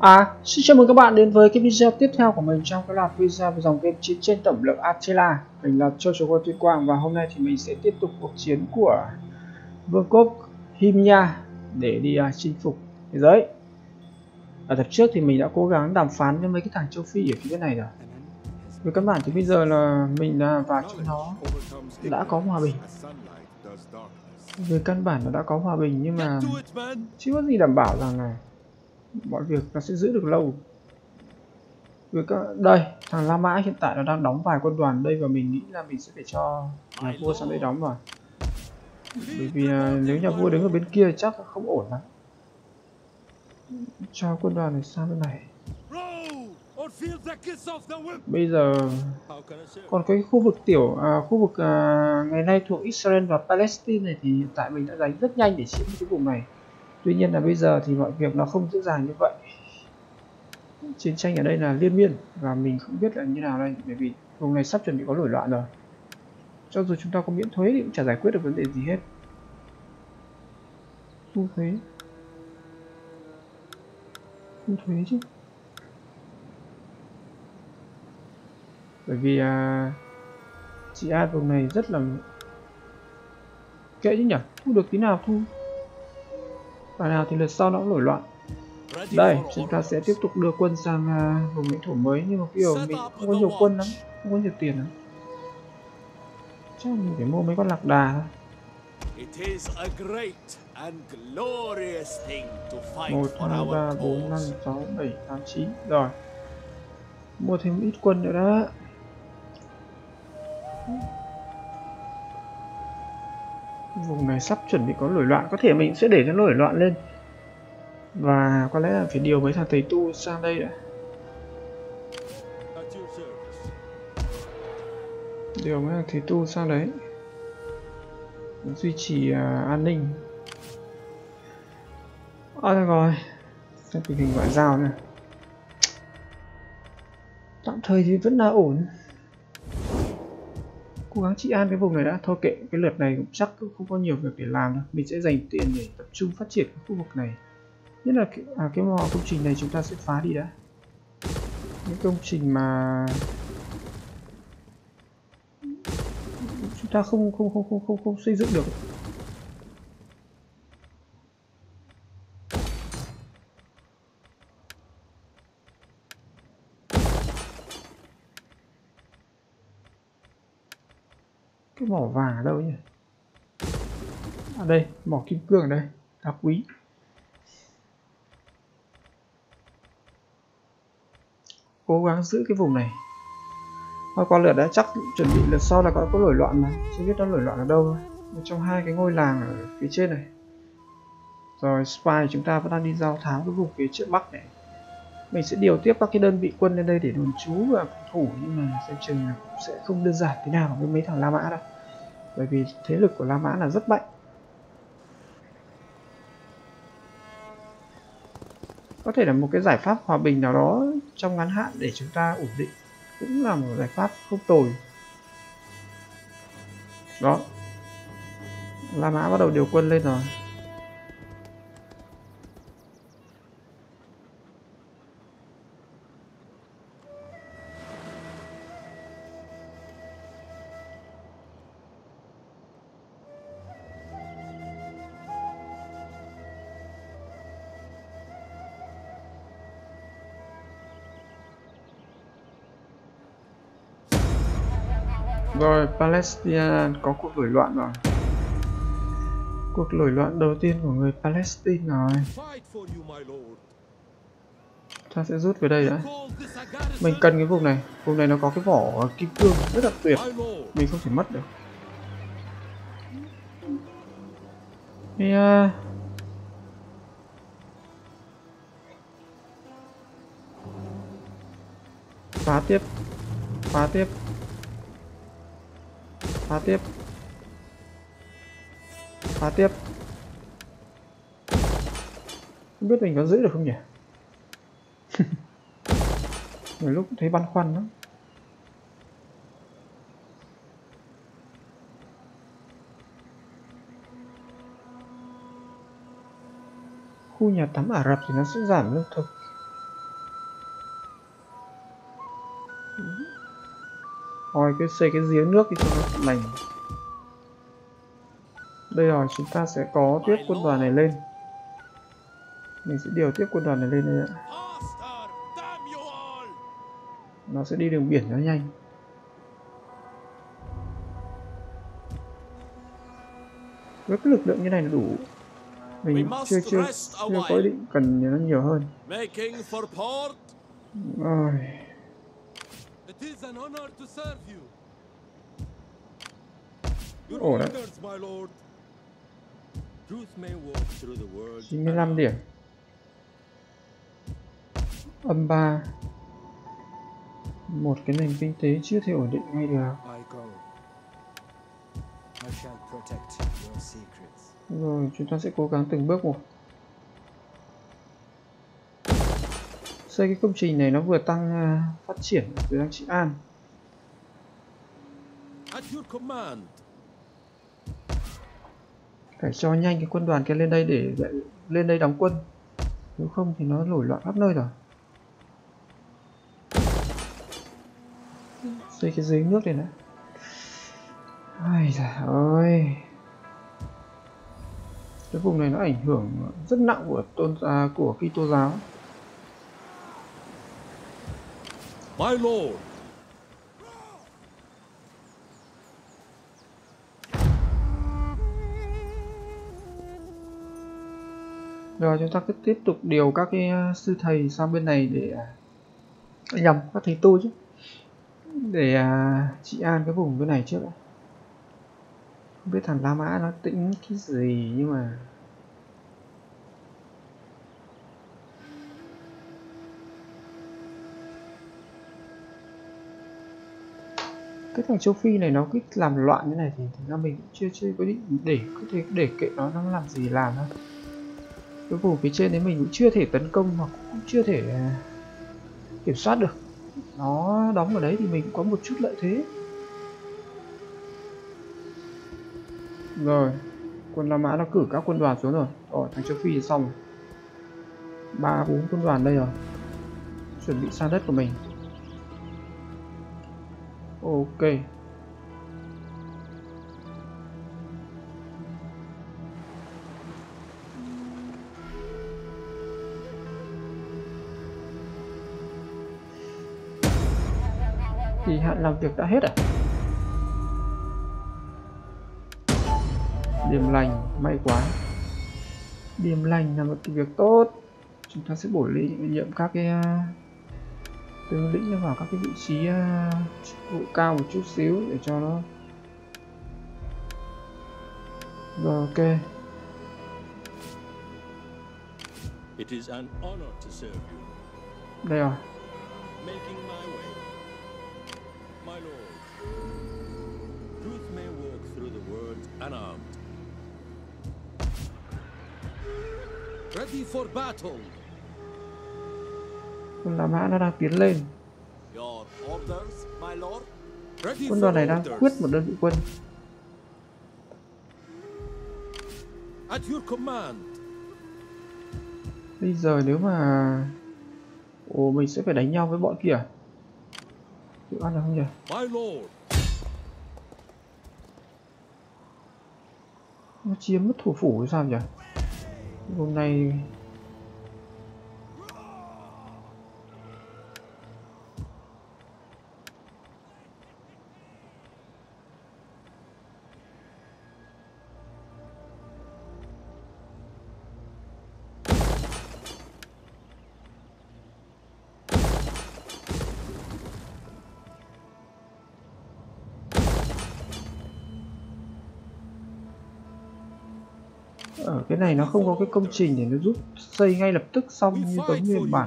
Xin chào mừng các bạn đến với cái video tiếp theo của mình trong cái loạt video về dòng game chiến tranh tổng lực Attila. Mình là Joshua Tuyên Quang và hôm nay thì mình sẽ tiếp tục cuộc chiến của vương quốc Himya để đi chinh phục thế giới. Ở tập trước thì mình đã cố gắng đàm phán với mấy cái thằng châu Phi ở phía bên này rồi. Với các bạn thì bây giờ là mình và chúng nó đã có hòa bình. Về căn bản nó đã có hòa bình nhưng mà chưa có gì đảm bảo rằng là mọi việc nó sẽ giữ được lâu. Đây, thằng La Mã hiện tại nó đang đóng vài quân đoàn đây và mình nghĩ là mình sẽ phải cho nhà vua sang đây đóng vào. Bởi vì nếu nhà vua đứng ở bên kia thì chắc là không ổn lắm. Cho quân đoàn này sang bên này. Bây giờ còn cái khu vực ngày nay thuộc Israel và Palestine này thì hiện tại mình đã đánh rất nhanh để chiếm cái vùng này. Tuy nhiên là bây giờ thì mọi việc nó không dễ dàng như vậy. Chiến tranh ở đây là liên miên và mình không biết là như nào đây, bởi vì vùng này sắp chuẩn bị có nổi loạn rồi. Cho dù chúng ta có miễn thuế thì cũng chả giải quyết được vấn đề gì hết. Thu thuế chứ, bởi vì chị ai vùng này rất là kệ chứ nhỉ, thu được tí nào thu, và nào thì lượt sau nó cũng nổi loạn. Đây, chúng ta sẽ tiếp tục đưa quân sang vùng lãnh thổ mới, nhưng mà kiểu mình không có nhiều quân lắm, không có nhiều tiền lắm. Chắc mình phải mua mấy con lạc đà thôi. 1, 2, 3, 4, 5, 6, 7, 8, 9. Rồi, mua thêm ít quân nữa đó. Vùng này sắp chuẩn bị có nổi loạn, có thể mình sẽ để cho nổi loạn lên và có lẽ là phải điều mấy thằng thầy tu sang đây đã. Điều mấy thằng thầy tu sang đấy duy trì an ninh. Rồi, xem tình hình ngoại giao nè. Tạm thời thì vẫn là ổn. Cố gắng trị an cái vùng này đã. Thôi kệ, cái lượt này cũng chắc cũng không có nhiều việc để làm đâu. Mình sẽ dành tiền để tập trung phát triển cái khu vực này. Nhất là cái mỏ công trình này chúng ta sẽ phá đi đã. Những công trình mà chúng ta không xây dựng được. Cái mỏ vàng ở đâu nhỉ? À đây, mỏ kim cương ở đây, đá quý. Cố gắng giữ cái vùng này. Qua lượt đã chắc chuẩn bị lượt sau là có nổi loạn mà, chưa biết nó nổi loạn ở đâu. Một trong hai cái ngôi làng ở phía trên này. Rồi spy chúng ta vẫn đang đi giao thám cái vùng phía trước bắc này. Mình sẽ điều tiếp các cái đơn vị quân lên đây để đồn trú và phòng thủ, nhưng mà xem chừng là cũng sẽ không đơn giản thế nào với mấy thằng La Mã đâu. Bởi vì thế lực của La Mã là rất mạnh. Có thể là một cái giải pháp hòa bình nào đó trong ngắn hạn để chúng ta ổn định cũng là một giải pháp không tồi. Đó, La Mã bắt đầu điều quân lên rồi. Rồi, Palestine có cuộc nổi loạn rồi. Cuộc nổi loạn đầu tiên của người Palestine rồi. Ta sẽ rút về đây đã. Mình cần cái vùng này. Vùng này nó có cái vỏ kim cương rất là tuyệt. Mình không thể mất được. Phá tiếp. Phá tiếp. Phá tiếp. Phá tiếp. Không biết mình có giữ được không nhỉ? Nhiều lúc thấy băn khoăn lắm. Khu nhà tắm Ả Rập thì nó sẽ giảm lương thực. Thôi cứ xây cái giếng nước đi cho nó lành. Đây rồi, chúng ta sẽ có tiếp quân đoàn này lên. Mình sẽ điều tiếp quân đoàn này lên đây ạ. Nó sẽ đi đường biển rất nhanh. Với cái lực lượng như này là đủ. Mình chưa có ý định cần nó nhiều hơn. Rồi. Ổn đấy. 95 điểm. Âm 3. Một cái nền kinh tế chưa thể ổn định ngay được. Rồi chúng ta sẽ cố gắng từng bước một. Xây cái công trình này nó vừa tăng phát triển vừa tăng trị an. Phải cho nhanh cái quân đoàn kia lên đây để lên đây đóng quân. Nếu không thì nó nổi loạn khắp nơi rồi. Xây cái giếng nước này nữa. Ai giời ơi. Cái vùng này nó ảnh hưởng rất nặng của Kitô giáo. My lord. Rồi chúng ta cứ tiếp tục điều các cái sư thầy sang bên này để nhằm các thầy tu chứ, để trị an cái vùng bên này trước. Không biết thằng La Mã nó tính cái gì nhưng mà cái thằng châu Phi này nó cứ làm loạn như này thì thực ra mình cũng chưa có định để kệ nó làm gì làm thôi. Cái vùng phía trên đấy mình cũng chưa thể tấn công hoặc cũng chưa thể kiểm soát được. Nó đóng ở đấy thì mình cũng có một chút lợi thế. Rồi, quân La Mã nó cử các quân đoàn xuống rồi. Thằng châu Phi xong rồi. 3-4 quân đoàn đây rồi. Chuẩn bị sang đất của mình. Ok. Thì hạn làm việc đã hết à? Điểm lành, may quá. Điểm lành là một việc tốt. Chúng ta sẽ bổ nhiệm các cái tướng lĩnh vào các cái vị trí vụ cao một chút xíu để cho nó. Rồi ok. It is an honor to serve you. Đây rồi. Making my way. My lord. Truth may walk through the world unarmed. Ready for battle. Quân La Mã nó đang tiến lên. Your orders, my lord. Quân đoàn này đang quyết một đơn vị quân. At your command. Bây giờ nếu mà mình sẽ phải đánh nhau với bọn kia. Chịu ăn được không nhỉ? My lord. Nó chiếm mất thủ phủ hay sao nhỉ? Hôm nay ở cái này nó không có cái công trình để nó giúp xây ngay lập tức xong như giống như bản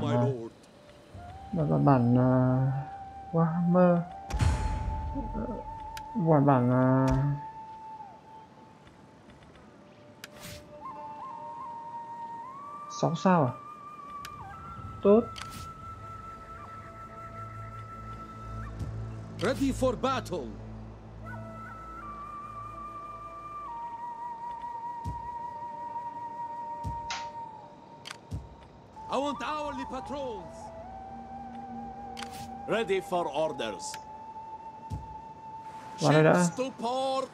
Warhammer, bản 6 sao à? Tốt. Ready for battle. I want hourly patrols. Ready for orders. Vào đây đã. Ships to port.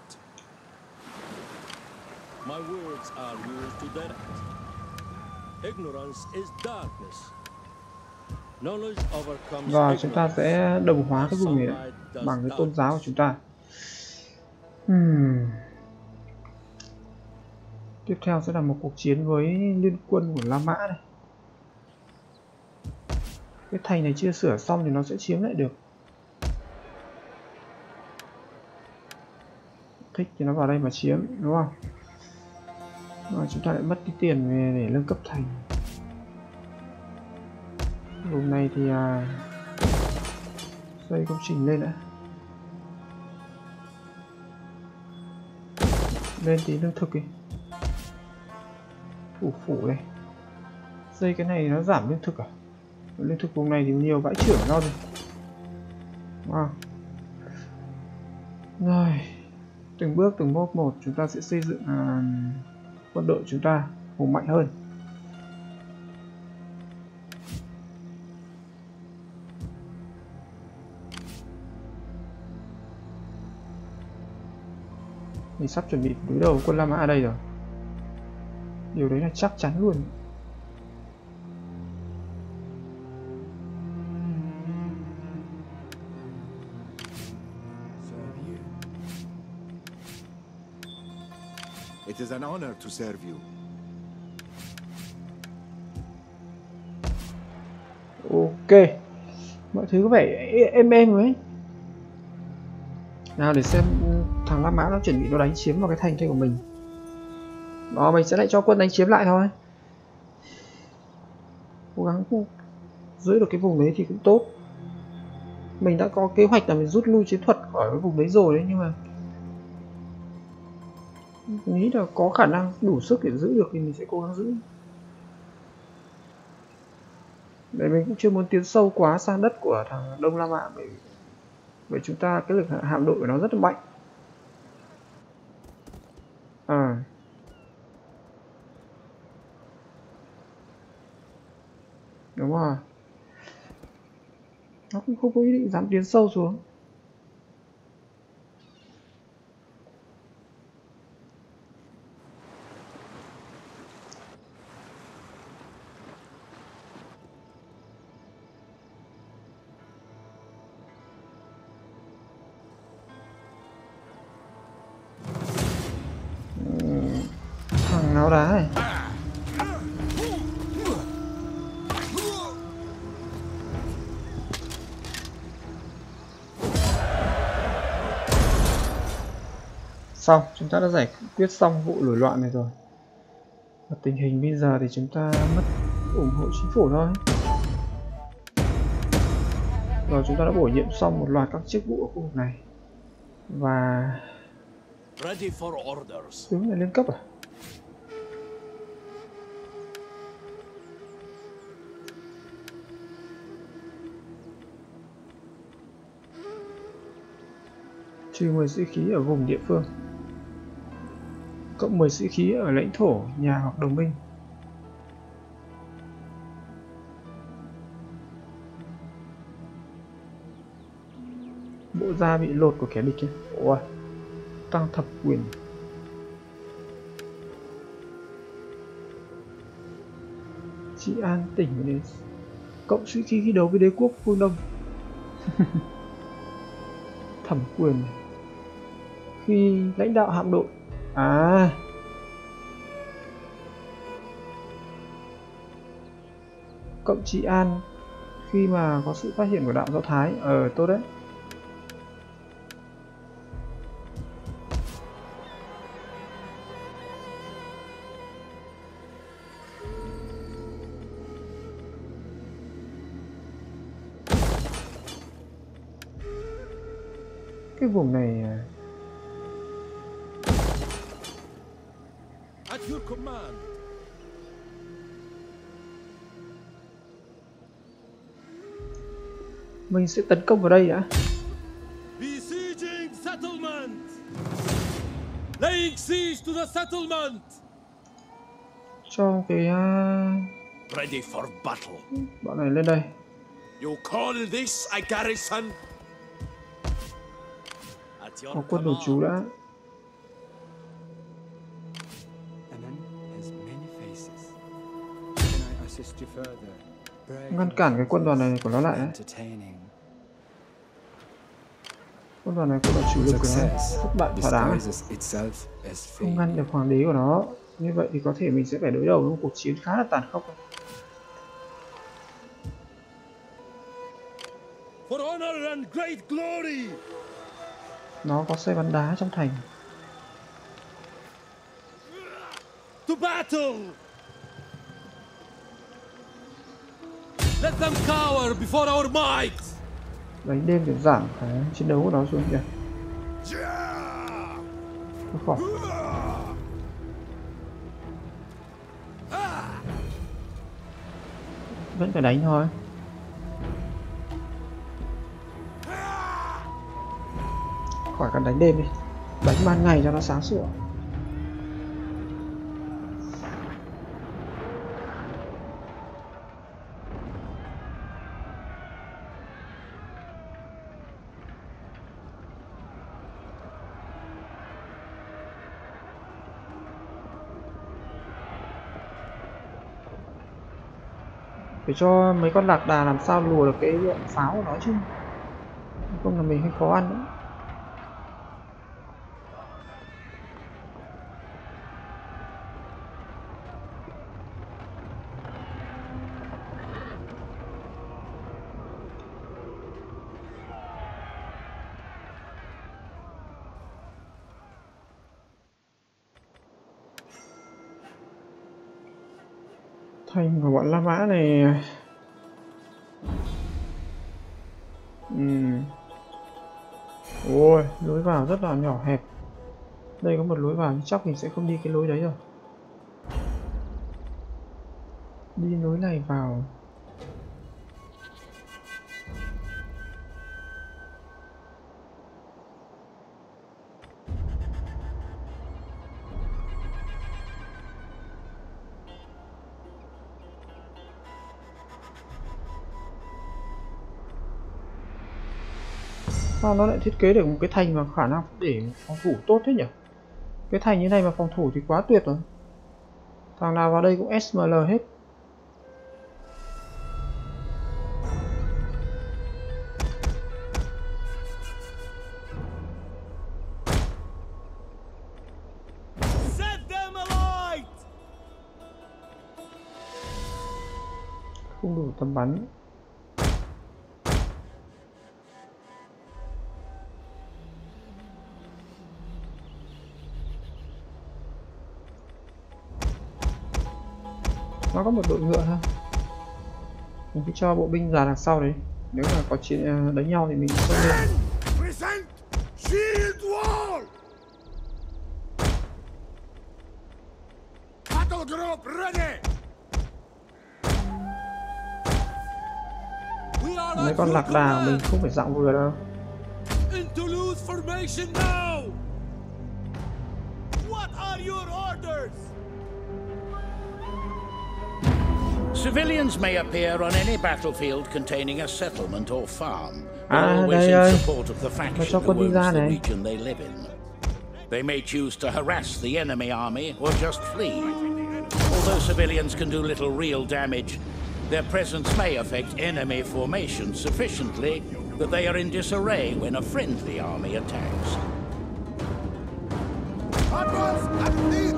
My words are yours to direct. Ignorance is darkness. Knowledge overcomes Và chúng ta ignorance. sẽ đồng hóa cái vùng này bằng cái tôn giáo của chúng ta. Tiếp theo sẽ là một cuộc chiến với liên quân của La Mã này. Cái thành này chưa sửa xong thì nó sẽ chiếm lại được. Thích thì nó vào đây mà chiếm, đúng không? Và chúng ta lại mất cái tiền về để nâng cấp thành. Vùng này thì xây công trình lên đã. Lên tí lương thực đi. Phủ đây. Xây cái này nó giảm lương thực à? Lương thực vùng này thì nhiều vãi chưởng nó rồi. Wow. Rồi, từng bước từng mốc một chúng ta sẽ xây dựng quân đội chúng ta hùng mạnh hơn. Mình sắp chuẩn bị đối đầu quân La Mã ở đây rồi. Điều đấy là chắc chắn luôn. It is an honor to serve you. Ok, mọi thứ có vẻ êm ấy. Nào để xem thằng La Mã nó chuẩn bị nó đánh chiếm vào cái thành kia của mình. Đó, mình sẽ lại cho quân đánh chiếm lại thôi. Cố gắng giữ được cái vùng đấy thì cũng tốt. Mình đã có kế hoạch là mình rút lui chiến thuật khỏi cái vùng đấy rồi đấy, nhưng mà mình nghĩ là có khả năng đủ sức để giữ được thì mình sẽ cố gắng giữ. Đấy, mình cũng chưa muốn tiến sâu quá sang đất của thằng Đông La Mã, bởi chúng ta cái lực hạm đội của nó rất là mạnh. Đúng rồi, nó cũng không có ý định dám tiến sâu xuống. Thằng nào đá này. Xong, chúng ta đã giải quyết xong vụ nổi loạn này rồi. Và tình hình bây giờ thì chúng ta mất ủng hộ chính phủ thôi. Rồi chúng ta đã bổ nhiệm xong một loạt các chức vụ ở khu vực này. Và tướng này lên cấp à? Trừ 10 sĩ khí ở vùng địa phương, cộng 10 sĩ khí ở lãnh thổ nhà hoặc đồng minh. Bộ da bị lột của kẻ địch kia. Ôi, tăng thập quyền. Trị an tỉnh đến cộng sĩ khí khi đấu với đế quốc phương Đông. Thẩm quyền khi lãnh đạo hạm đội. Cộng trị an khi mà có sự phát hiện của đạo Do Thái. Tốt đấy. Cái vùng này At your command. mình sẽ tấn công vào đây đã. Besieging settlement. Laying siege to the settlement. Cho cái Ready for battle. bọn này lên đây. You call this a garrison? A your Có quân đồn trú command. đã. An enemy has many faces. Can I assist you further? Ngăn cản cái quân đoàn này của nó lại đấy. Entertaining. Quân đoàn này quân đoàn chủ lực của nó Success thất bại thỏa đáng. disguises itself as Không ngăn failure. được hoàng đế của nó. Như vậy thì có thể mình sẽ phải đối đầu với một cuộc chiến khá là tàn khốc. For honor and great glory! Nó có xe bắn đá trong thành. To battle! Let them cower before our might! Đánh đêm để giảm cái chiến đấu của nó xuống kìa. Nó khỏi. Vẫn phải đánh thôi. Khỏi cần đánh đêm đi. Đánh ban ngày cho nó sáng sủa. Phải cho mấy con lạc đà làm sao lùa được cái lượng pháo của nó chứ. Không là mình hơi khó ăn nữa. Thành của bọn La Mã này ôi, lối vào rất là nhỏ hẹp. Đây có một lối vào, chắc mình sẽ không đi cái lối đấy rồi. Đi lối này vào. Sao nó lại thiết kế được một cái thành mà khả năng để phòng thủ tốt thế nhỉ? Cái thành như này mà phòng thủ thì quá tuyệt rồi. Thằng nào vào đây cũng SML hết. Set them alight! Không đủ tầm bắn. Nó có một đội ngựa thôi. Mình cứ cho bộ binh ra đằng sau đấy. Nếu mà có chiến đánh nhau thì mình không nên. Present shield wall! Battle group ready! We are Mấy at con your lạc đà của mình command! không phải dạng vừa đâu. Into loose formation now! What are your orders? Civilians may appear on any battlefield containing a settlement or farm, but À, always đây in ơi. support of the Cho faction who quân đi owns ra the này. region they live in. They may choose to harass the enemy army or just flee. Although civilians can do little real damage, their presence may affect enemy formation sufficiently that they are in disarray when a friendly army attacks. Advance at lead!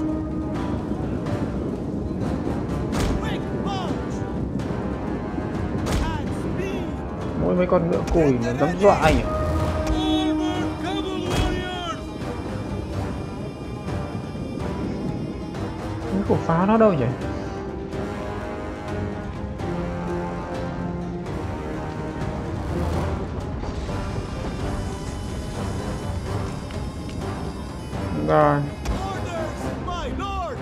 Quick march! At speed! Mỗi mấy con ngựa cùi nó dám dọa anh à? Forward, cavalry warriors! Cái cổ pháo nó đâu nhỉ? Rồi. Orders, my lord!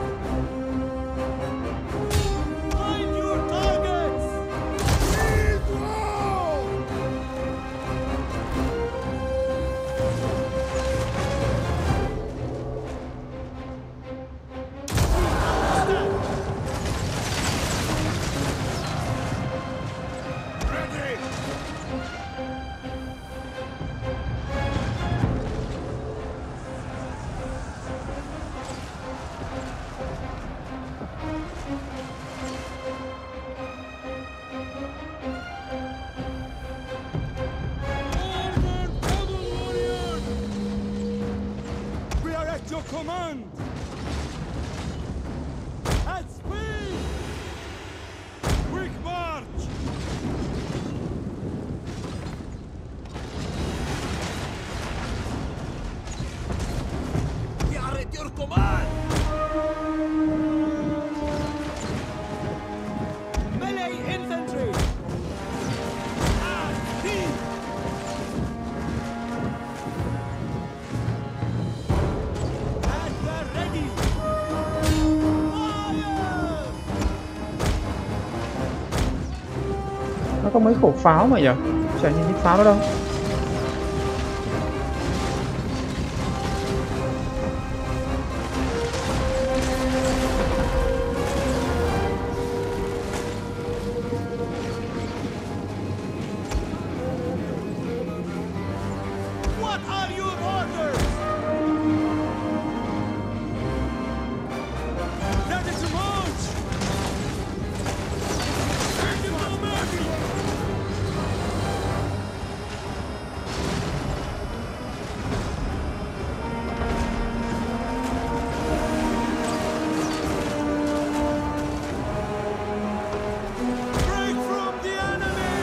Find your targets! Shield wall! Ready! We are at your command! At speed! Quick march! We are at your command! Melee infantry! At speed! At the ready! Fire! Nó có mấy khẩu pháo mà nhỉ? Chả nhìn thấy pháo nữa đâu. What are your orders? Ready to march! Break from the enemy!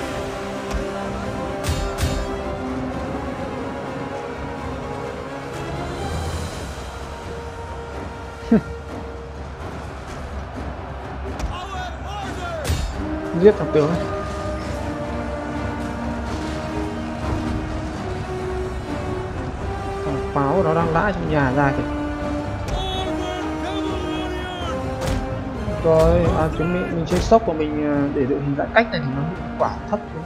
Our orders! Giết thằng tướng này. Thằng pháo nó đang lãi trong nhà ra kìa. Rồi, mình chơi sốc của mình để đội hình giãn cách này thì nó hiệu quả thấp thôi.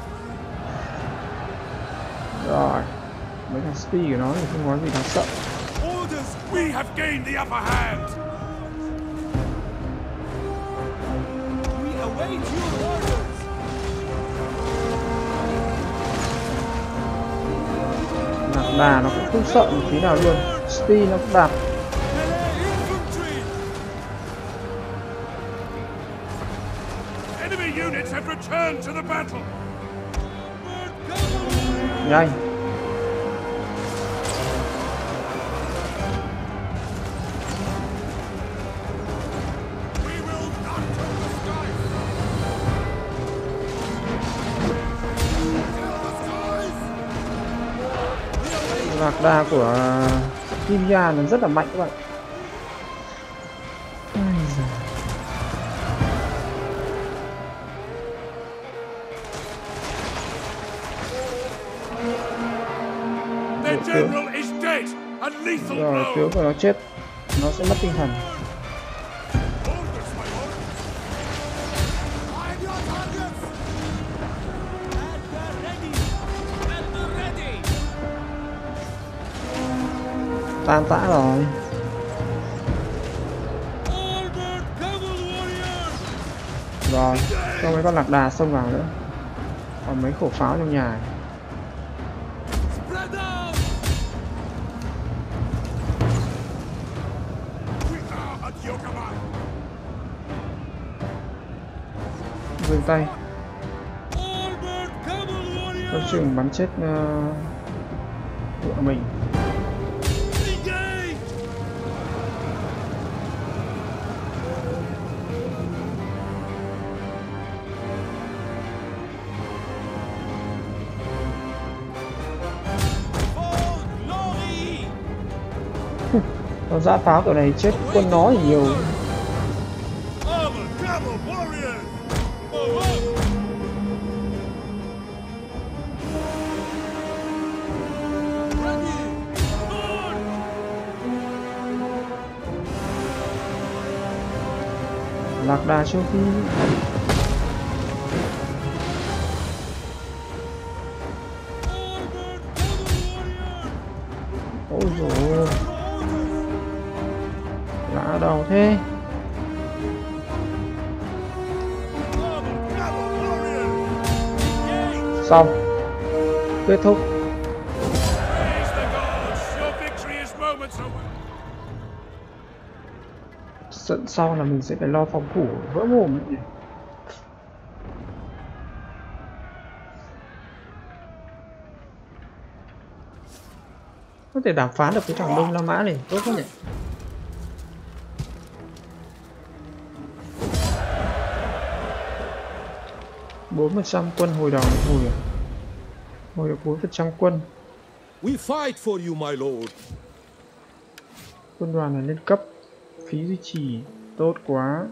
Rồi, mấy thằng speed của nó thì không có gì đáng sợ. Orders! We have gained the upper hand! We await your orders! Lạc đà nó cũng không sợ một tí nào luôn. Speed nó cũng đạp. Melee infantry! Enemy units have returned to the battle. Nhanh. We will not turn the skies. Lạc đà của India nó rất là mạnh các bạn. Their general is dead. A lethal Rồi blow. tướng của nó chết, nó sẽ mất tinh thần. Orders, my lord. Find your targets! At the ready! At the ready! Tan tã rồi. Onward, Camel warriors! Rồi, cho mấy con lạc đà xông vào nữa. Còn mấy khẩu pháo trong nhà. Spread out! We are at your command. Dừng tay. Onward, Camel warriors! Có chừng bắn chết vợ mình. Engage! For glory! Nó giã pháo kiểu này chết quân nó thì nhiều. Armor, Camel warriors! For what? Ready! Forward! Lạc đà châu Phi. Ôi dồi ôi, lạ đầu thế. Xong, kết thúc. Praise the gods. Your victory is moments away. trận sau là mình sẽ phải lo phòng thủ vỡ mồm ấy nhỉ. Có thể đàm phán được với thằng Đông La Mã này tốt không nhỉ? %4 quân hồi đầu hồi được 4% quân. We fight for you, my lord. Quân đoàn này lên cấp, phí duy trì tốt quá.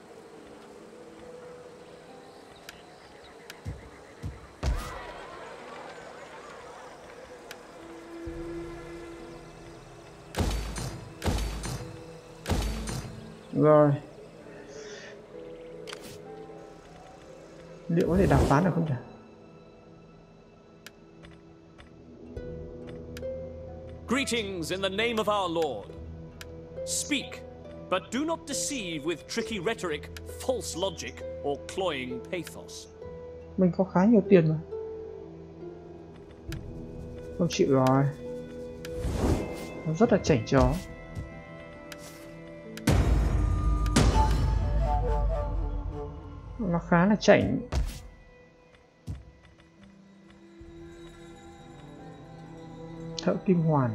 Rồi. Liệu có thể đàm phán được không nhỉ? Greetings in the name of our Lord. Speak, but do not deceive with tricky rhetoric, false logic, or cloying pathos. Mình có khá nhiều tiền mà. Không chịu rồi. Nó rất là chảnh chó. Nó khá là chảnh. Thợ kim hoàn.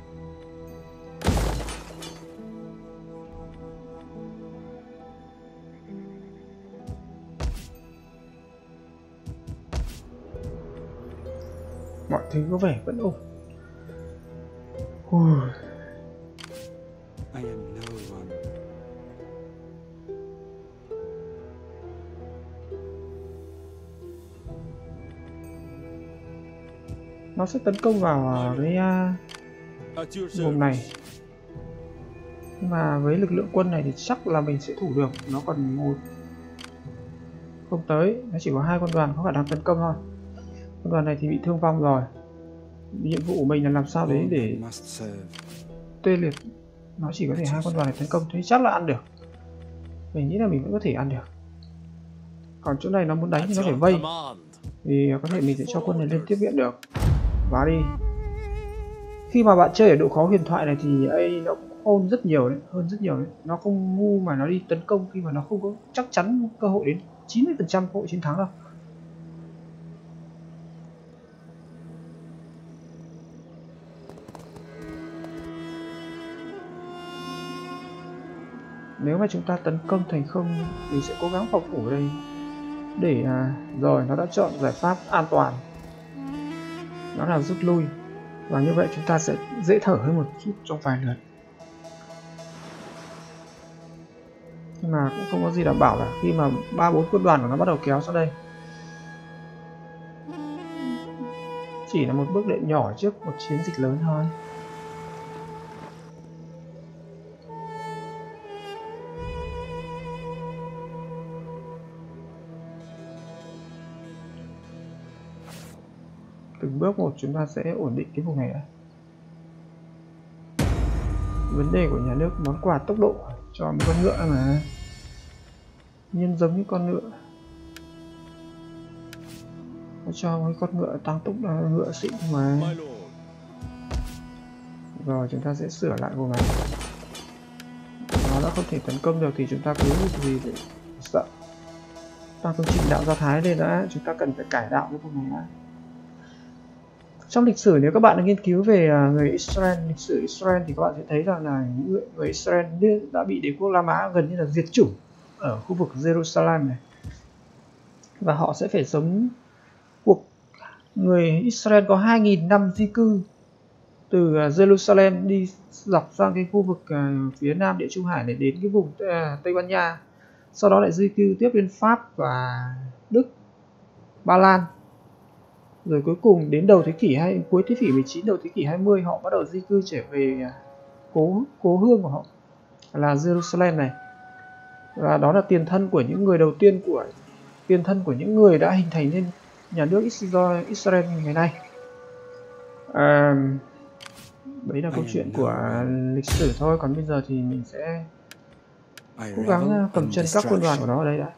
Mọi thứ có vẻ vẫn ổn. I am no one. Nó sẽ tấn công vào cái At your vùng này. service. Nhưng mà với lực lượng quân này thì chắc là mình sẽ thủ được. Nó còn một không tới, nó chỉ có 2 quân đoàn có khả năng tấn công thôi. Quân đoàn này thì bị thương vong rồi. Nhiệm vụ của mình là làm sao đấy để Must serve. tê liệt. Nó chỉ có thể 2 quân đoàn này tấn công, thế chắc là ăn được. Mình nghĩ là mình vẫn có thể ăn được. Còn chỗ này nó muốn đánh thì nó phải vây, thì có thể mình sẽ cho quân này lên tiếp viện được. Và đi. Khi mà bạn chơi ở độ khó huyền thoại này thì ấy nó cũng hơn rất nhiều đấy, Nó không ngu mà nó đi tấn công khi mà nó không có chắc chắn cơ hội đến 90% cơ hội chiến thắng đâu. Nếu mà chúng ta tấn công thành công, mình sẽ cố gắng phòng thủ ở đây để rồi nó đã chọn giải pháp an toàn, đó là rút lui, và như vậy chúng ta sẽ dễ thở hơn một chút trong vài lượt. Nhưng mà cũng không có gì đảm bảo là khi mà 3-4 quân đoàn của nó bắt đầu kéo sang đây, chỉ là một bước đệm nhỏ trước một chiến dịch lớn thôi. Từng bước một chúng ta sẽ ổn định cái vùng này đã. Vấn đề của nhà nước món quà tốc độ cho mấy con ngựa mà, nhân giống như con ngựa, nó cho mấy con ngựa tăng tốc, ngựa xịn mà. My lord. Rồi chúng ta sẽ sửa lại vùng này. Nó đã không thể tấn công được thì chúng ta cứ gì để sợ. Tăng công trình đạo Do Thái lên đã, chúng ta cần phải cải đạo cái vùng này đã. Trong lịch sử, nếu các bạn đã nghiên cứu về người Israel, lịch sử Israel, thì các bạn sẽ thấy rằng là những người Israel đã bị đế quốc La Mã gần như là diệt chủng ở khu vực Jerusalem này, và họ sẽ phải sống cuộc. Người Israel có 2.000 năm di cư từ Jerusalem đi dọc sang cái khu vực phía nam Địa Trung Hải để đến cái vùng Tây Ban Nha, sau đó lại di cư tiếp đến Pháp và Đức, Ba Lan. Rồi cuối cùng đến đầu thế kỷ cuối thế kỷ 19, đầu thế kỷ 20 họ bắt đầu di cư trở về cố hương của họ là Jerusalem này. Và đó là tiền thân của những người đầu tiên, tiền thân của những người đã hình thành nên nhà nước Israel ngày nay. Đấy là câu chuyện của lịch sử thôi. Còn bây giờ thì mình sẽ cố gắng cầm chân các quân đoàn của nó ở đây đã.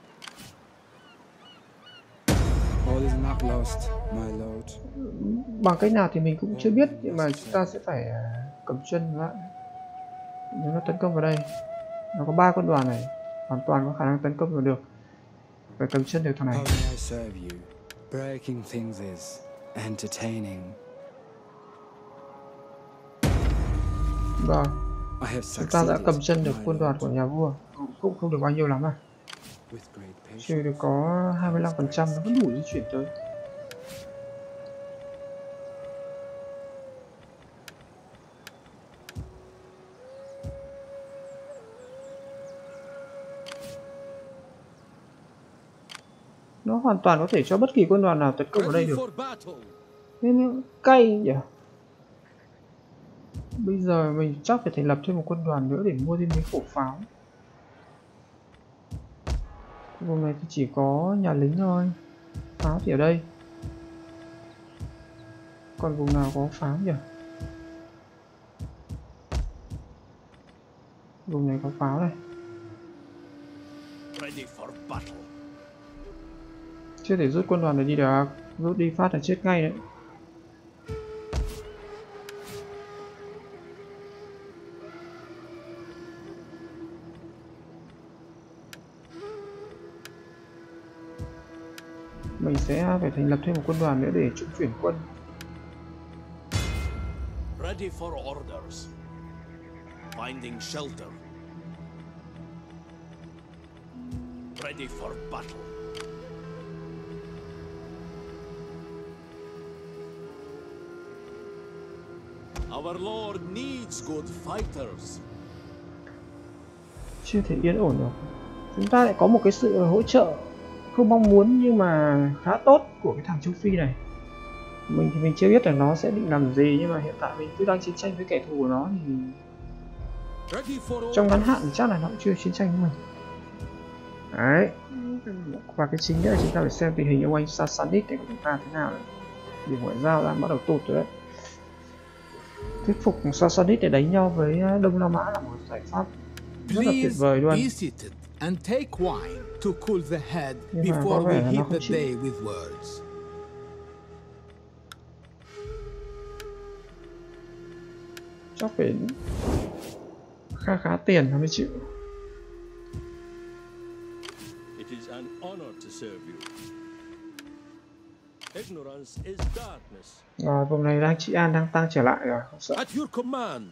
All is not lost, my lord. Bằng cách nào thì mình cũng chưa biết, nhưng mà chúng ta sẽ phải cầm chân lại. Nếu nó tấn công vào đây, Nó có 3 quân đoàn này, hoàn toàn có khả năng tấn công vào được. Phải cầm chân được thằng này. How may I serve you? Breaking things is entertaining. Rồi, I have chúng ta đã succeeded, cầm chân được my quân đoàn lord. của nhà vua. Cũng không được bao nhiêu lắm à. With great Chỉ patience. được có 25%, nó vẫn đủ di chuyển tới. Nó hoàn toàn có thể cho bất kỳ quân đoàn nào tấn công vào đây Ready được. for battle. Nên cay nhỉ. Bây giờ mình chắc phải thành lập thêm một quân đoàn nữa để mua thêm mấy khẩu pháo. Vùng này thì chỉ có nhà lính thôi. Pháo thì ở đây. Còn vùng nào có pháo nhỉ? Vùng này có pháo này. Ready for battle. Chưa thể rút quân đoàn này đi được. Rút đi phát là chết ngay đấy. Mình sẽ phải thành lập thêm một quân đoàn nữa để trung chuyển quân. Ready for orders. Finding shelter. Ready for battle. Our Lord needs good fighters. Chưa thể yên ổn được. Chúng ta lại có một cái sự hỗ trợ không mong muốn nhưng mà khá tốt của cái thằng châu Phi này. Mình thì mình chưa biết là nó sẽ định làm gì, nhưng mà hiện tại mình cứ đang chiến tranh với kẻ thù của nó thì Ready for trong ngắn orders. hạn thì chắc là nó cũng chưa chiến tranh với mình. Đấy. Và cái chính nữa là chúng ta phải xem tình hình ông anh Sassanid của chúng ta thế nào. Điểm ngoại giao đang bắt đầu tụt rồi đấy. Thuyết phục Sassanid để đánh nhau với Đông La Mã là một giải pháp rất là tuyệt vời luôn. Be seated and take wine to cool the head Nhưng mà có before vẻ we là nó hit không the chịu. day with words. Chắc phải khá tiền nó mới chịu. It is an honor to serve you. Ignorance is darkness. Rồi vùng này đang Trị An đang tăng trở lại rồi, không sợ. At your command.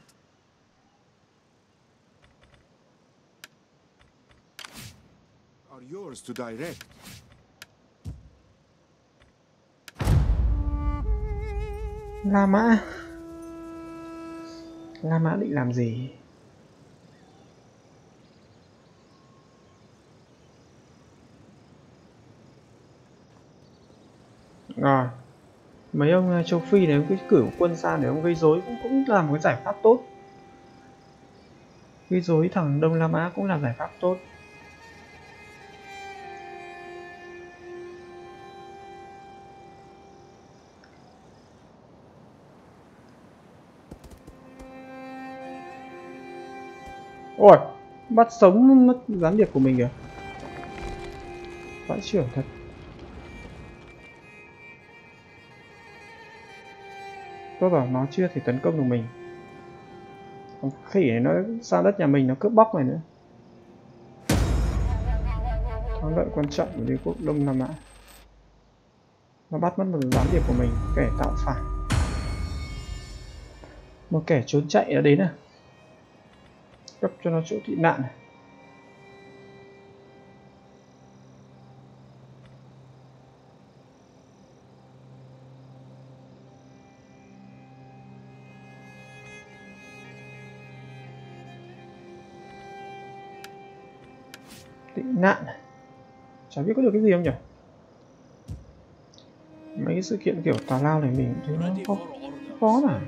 Are yours to direct. La Mã. La Mã định làm gì? Rồi. Mấy ông châu Phi này, ông cứ cử quân sang để ông gây rối cũng là một cái giải pháp tốt. Gây rối thằng Đông La Mã cũng là giải pháp tốt. Ôi, bắt sống mất gián điệp của mình kìa. Vãi trưởng thật. Tốt rồi, nó chưa thể tấn công được mình. Còn khỉ này nó sang đất nhà mình nó cướp bóc này nữa. Thắng lợi quan trọng của đế quốc Đông La Mã. Nó bắt mất một gián điệp của mình, kẻ tạo phản. Một kẻ trốn chạy đã đến à? Cấp cho nó chỗ tị nạn này. Tị nạn. Chả biết có được cái gì không nhỉ? Mấy cái sự kiện kiểu tào lao này mình thấy nó Ready không for orders. khó nào.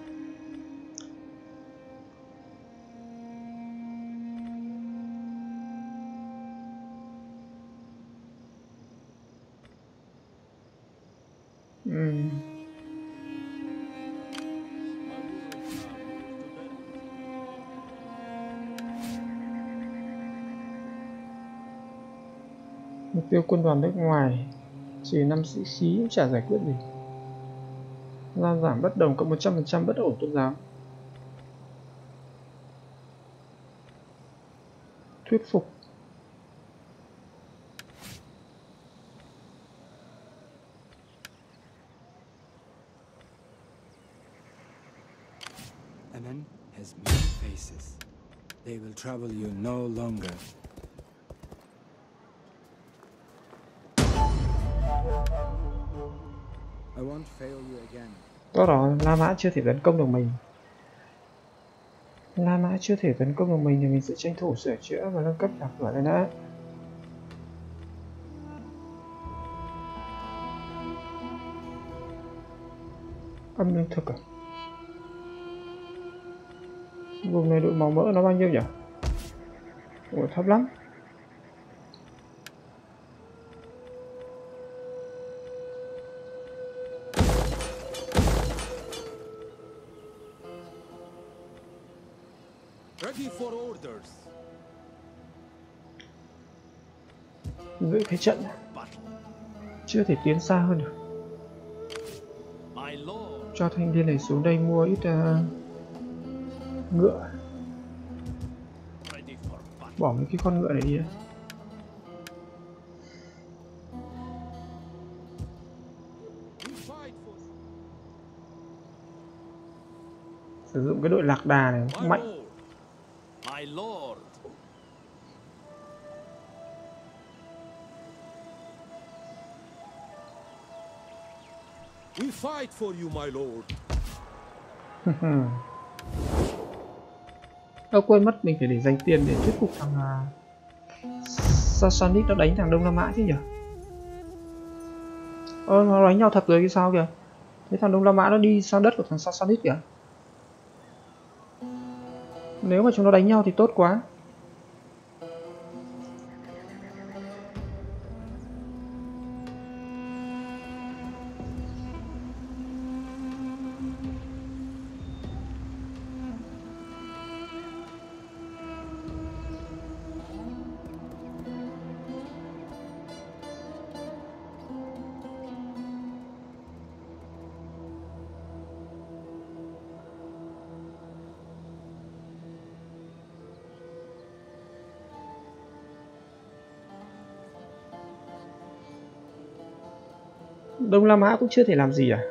Mục tiêu quân đoàn nước ngoài chỉ 5 sĩ khí cũng chả giải quyết gì. Làm giảm bất đồng cộng 100% bất ổn tôn giáo. thuyết phục. Amen has many faces. They will trouble you no longer. I won't fail you again. Tốt rồi, La Mã chưa thể tấn công được mình. La Mã chưa thể tấn công được mình thì mình sẽ tranh thủ sửa chữa và nâng cấp nhà cửa lên đã. Âm lương thực à? Vùng này độ máu mỡ nó bao nhiêu nhỉ? Ủa, thấp lắm. Ready for orders. Giữ cái trận chưa thể tiến xa hơn được. My lord. Cho thanh niên này xuống đây mua ít ngựa. Ready for battle. Bỏ mấy cái con ngựa này đi. Sử dụng cái đội lạc đà này My mạnh. lord. My lord. We fight for you, my lord. Quên mất mình phải để dành tiền để thuyết phục thằng Sassanid nó đánh thằng Đông La Mã chứ nhỉ? Nó đánh nhau thật rồi cái sao kìa? Thế thằng Đông La Mã nó đi sang đất của thằng Sassanid kìa? Nếu mà chúng nó đánh nhau thì tốt quá. Đông La Mã cũng chưa thể làm gì à?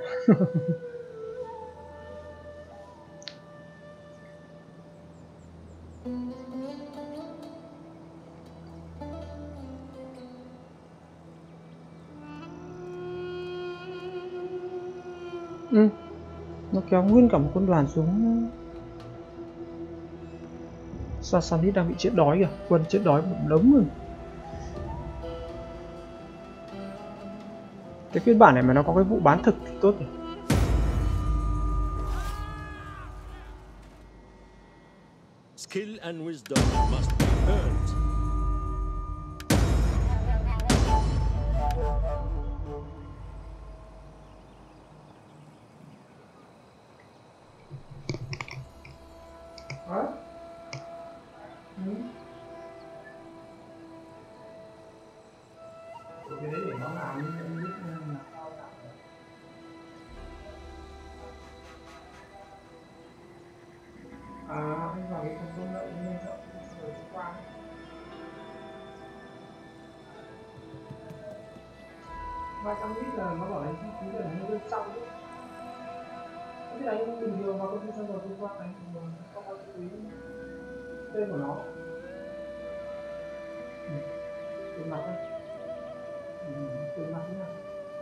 Nó kéo nguyên cả một quân đoàn xuống. Sassanid đang bị chết đói kìa, quân chết đói một đống rồi. Cái phiên bản này mà nó có cái vụ bán thực thì tốt nhỉ. Skill and wisdom must be earned. Anh vào cái phần công lợi lên rộng rồi đi qua. Và trong ít là nó bảo là chi phí là nó bên trong đấy. Cái đánh bình thường vào công ty xong rồi đi qua đánh bình thường không có chi phí tên của nó. Tiền mặt thôi. Tiền mặt thế nào?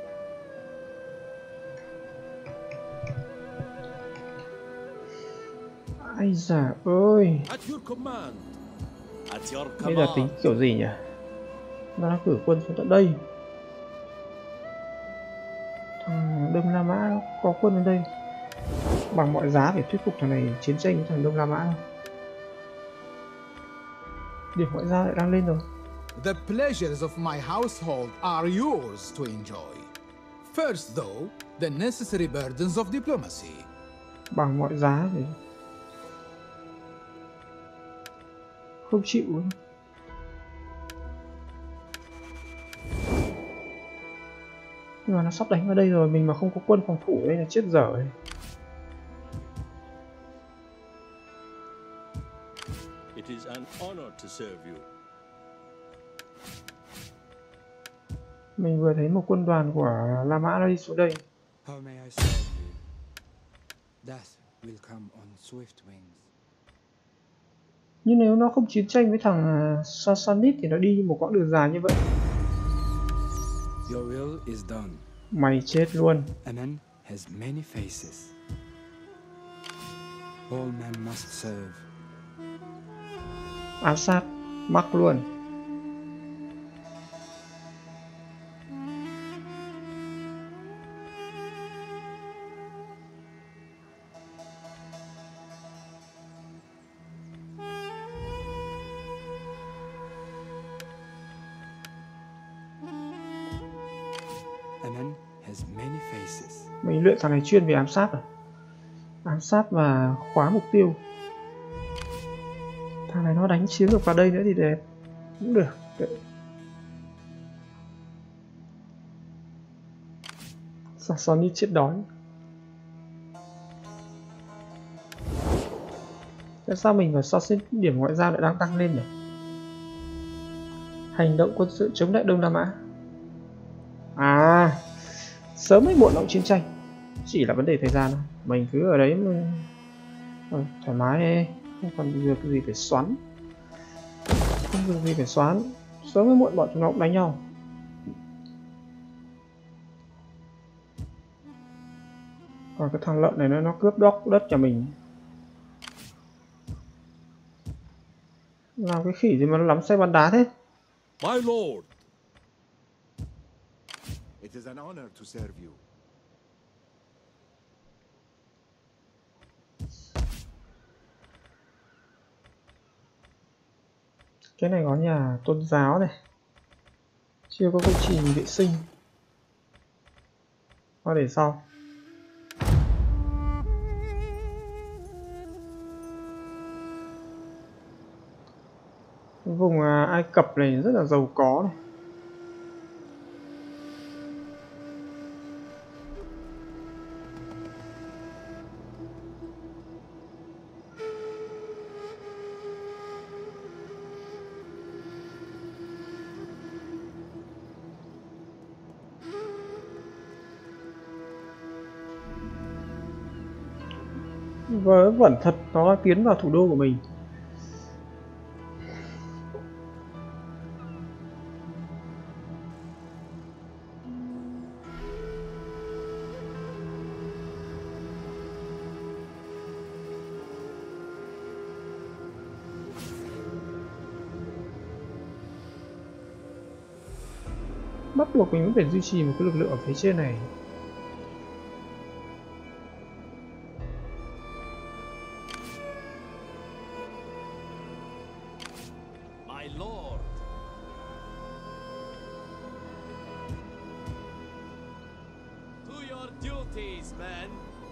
Ây giời ơi. At your command. At your Bây giờ tính command. kiểu gì nhỉ? Nó đã cử quân xuống tận đây. Thằng Đông La Mã nó có quân ở đây. Bằng mọi giá phải thuyết phục thằng này chiến tranh với thằng Đông La Mã. Điểm ngoại giao lại đang lên rồi. The pleasures of my household are yours to enjoy. First, though, the necessary burdens of diplomacy. Bằng mọi giá thì không chịu ấy. Nhưng mà nó sắp đánh vào đây rồi, mình mà không có quân phòng thủ đây là chết dở ấy. It is an honor to serve you. Mình vừa thấy một quân đoàn của La Mã nó đi xuống đây. How may I serve you? Death will come on swift wings. Nhưng nếu nó không chiến tranh với thằng Sassanid thì nó đi một quãng đường dài như vậy. Your will is done. Mày chết luôn. A man has many faces. All men must serve. Ám sát, mắc luôn. A man has many faces. Mình luyện thằng này chuyên về ám sát rồi. Ám sát và khóa mục tiêu. Thằng này nó đánh chiếm được vào đây nữa thì đẹp. Cũng được. Sassanid chết đói. Tại sao mình và Sassanid điểm ngoại giao lại đang tăng lên nhỉ? Hành động quân sự chống lại Đông La Mã. À, sớm hay muộn nó cũng chiến tranh. Chỉ là vấn đề thời gian thôi. Mình cứ ở đấy mà thoải mái đi. Không còn việc gì phải xoắn. Không việc gì phải xoắn. Sớm hay muộn bọn chúng nó cũng đánh nhau. Còn cái thằng lợn này nó cướp đất nhà mình. Làm cái khỉ gì mà nó lắm xe bắn đá thế? My lord, It is an honor to serve you. Cái này có nhà tôn giáo này. Chưa có công trình vệ sinh. Có để sau. Vùng Ai Cập này rất là giàu có này. Vớ vẩn thật, nó tiến vào thủ đô của mình. Bắt buộc mình phải duy trì một cái lực lượng ở phía trên này. My lord. To your duties, men.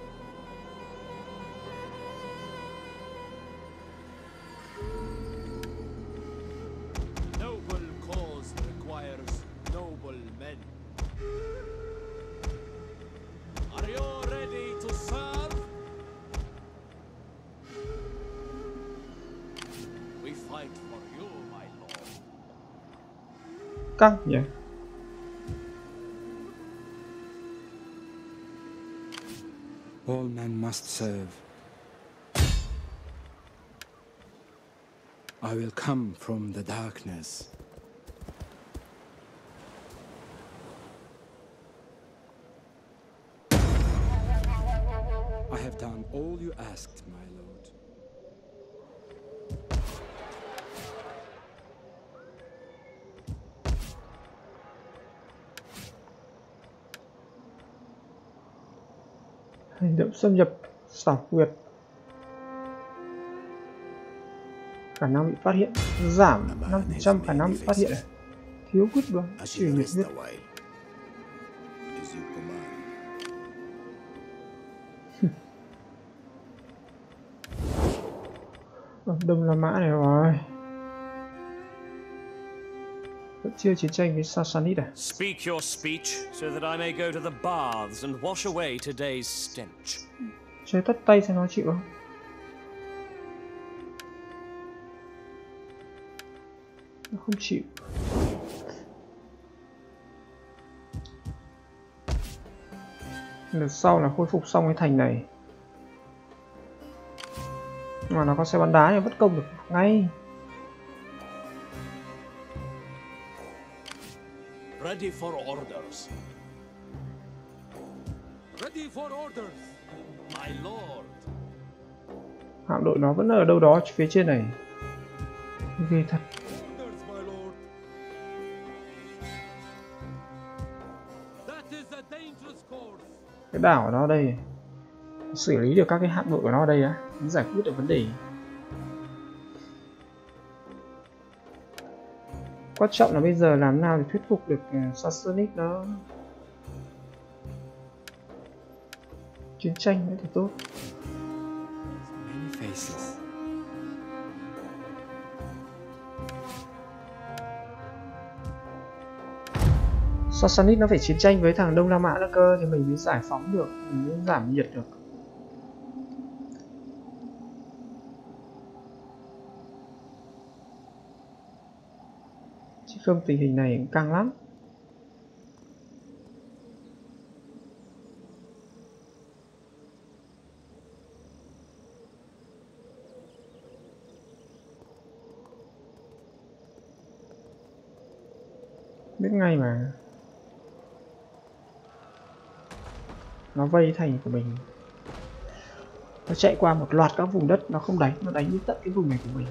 Noble cause requires noble men. Are you ready to serve? We fight for you, my lord. Căng nhỉ? All men must serve. I will come from the darkness. I have done all you asked, my lord. Hành động xâm nhập xảo quyệt. Khả năng bị phát hiện giảm 5% khả năng bị phát hiện. Thiếu quyết đoán chuyển nhiệt huyết. Đông La Mã này rồi. Vẫn chưa chiến tranh với Sassanid à? Speak your speech so that I may go to the baths and wash away today's stench. Chơi tất tay xem nó chịu không? Nó không chịu. Lượt sau là khôi phục xong cái thành này. Nhưng mà nó có xe bắn đá thì bất công được ngay. Ready for orders. Ready for orders. My lord. Hạm đội nó vẫn ở đâu đó phía trên này. Ghê thật. Orders, my lord. That is a dangerous course. Cái đảo của nó ở đây. Xử lý được các cái hạm đội của nó ở đây á. Nó giải quyết được vấn đề. Quan trọng là bây giờ làm nào để thuyết phục được Sassanid nó chiến tranh nữa thì tốt. Many faces. Sassanid nó phải chiến tranh với thằng Đông La Mã nữa cơ thì mình mới giải phóng được, mình mới giảm nhiệt được. Chứ không tình hình này cũng căng lắm. Biết ngay mà. Nó vây thành của mình. Nó chạy qua một loạt các vùng đất, nó không đánh, nó đánh đến tận cái vùng này của mình.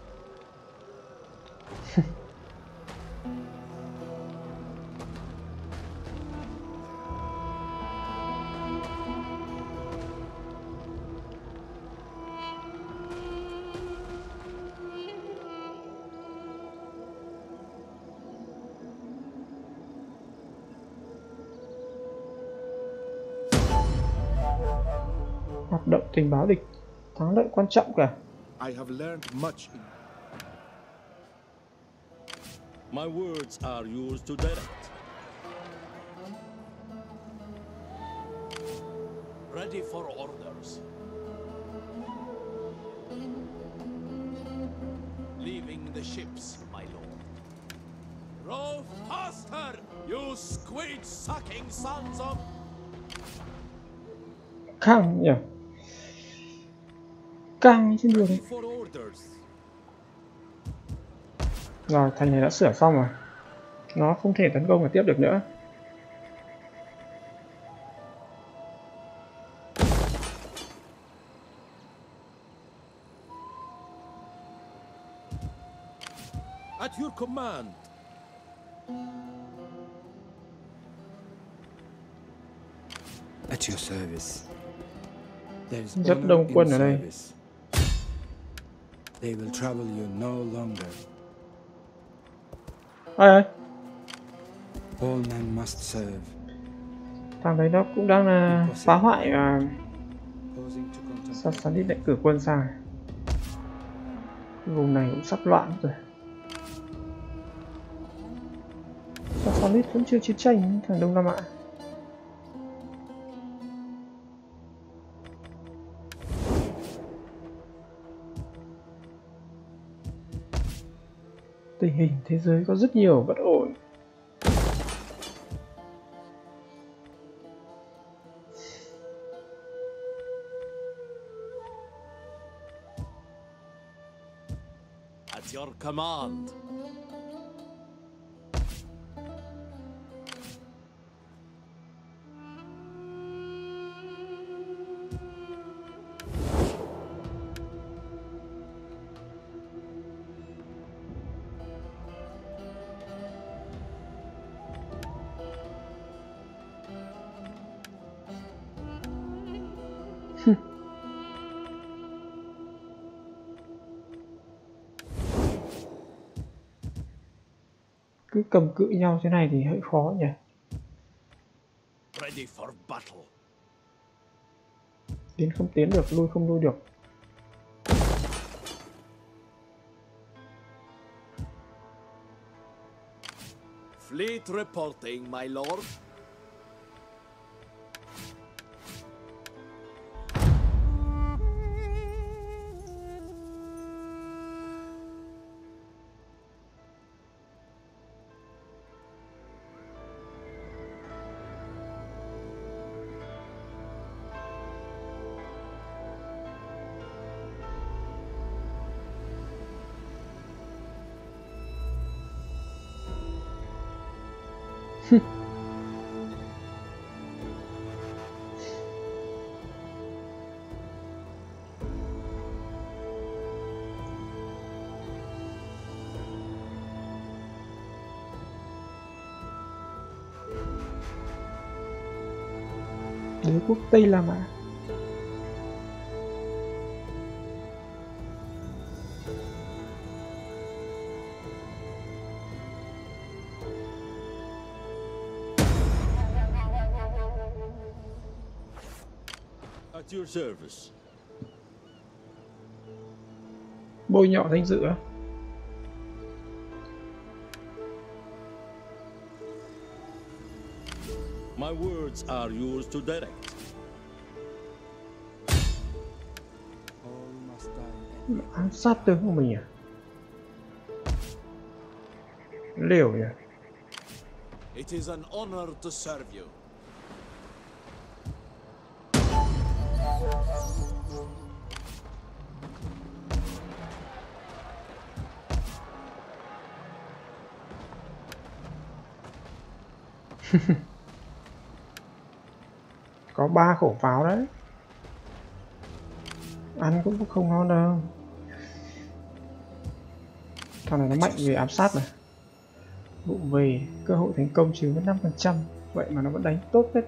Hoạt động tình báo địch, thắng lợi quan trọng cả. I have learned much in My words are yours to direct. Ready for orders. Leaving the ships, my lord. Row faster, you squid-sucking sons of... Căng nhỉ? Căng trên đường. Ready for orders. Rồi, thành này đã sửa xong rồi. Nó không thể tấn công và tiếp được nữa. At your command. At your service. There is Rất honor đông in quân ở đây. service. They will trouble you no longer. Ơi ơi, All men must serve. thằng đấy nó cũng đang phá hoại Posing to contemplate. Sassanid lại cử quân sang. Cái vùng này cũng sắp loạn rồi. Sassanid cũng chưa chiến tranh với thằng Đông La Mã. Tình hình thế giới có rất nhiều bất ổn. At your command. Cứ cầm cự nhau thế này thì hơi khó nhỉ. Ready for battle. Tiến không tiến được, lui không lui được. Fleet reporting, my lord. Đế quốc Tây La Mã. At your service. Bôi nhọ danh dự á? My words are yours to direct. All must die. Ám sát tướng của mình à? Liều nhỉ? It is an honor to serve you. Có 3 khẩu pháo đấy. Ăn cũng không ngon đâu. Thằng này nó mạnh về ám sát này. Vụ về cơ hội thành công chỉ có 5%. Vậy mà nó vẫn đánh tốt hết.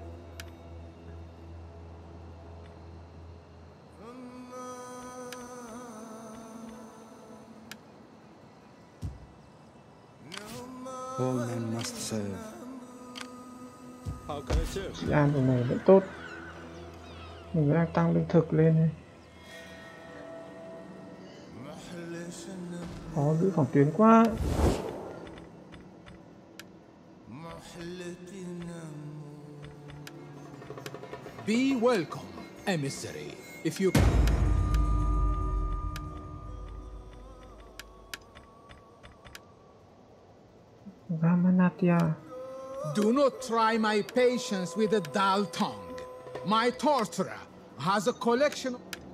All men must serve. How can I serve? Chị An của này vẫn tốt. Mình vẫn đang tăng lương thực lên này. Khó giữ phòng tuyến quá. Be welcome, emissary. If you Ramanatia. do not try my patience with a dull tongue. My torturer has a collection.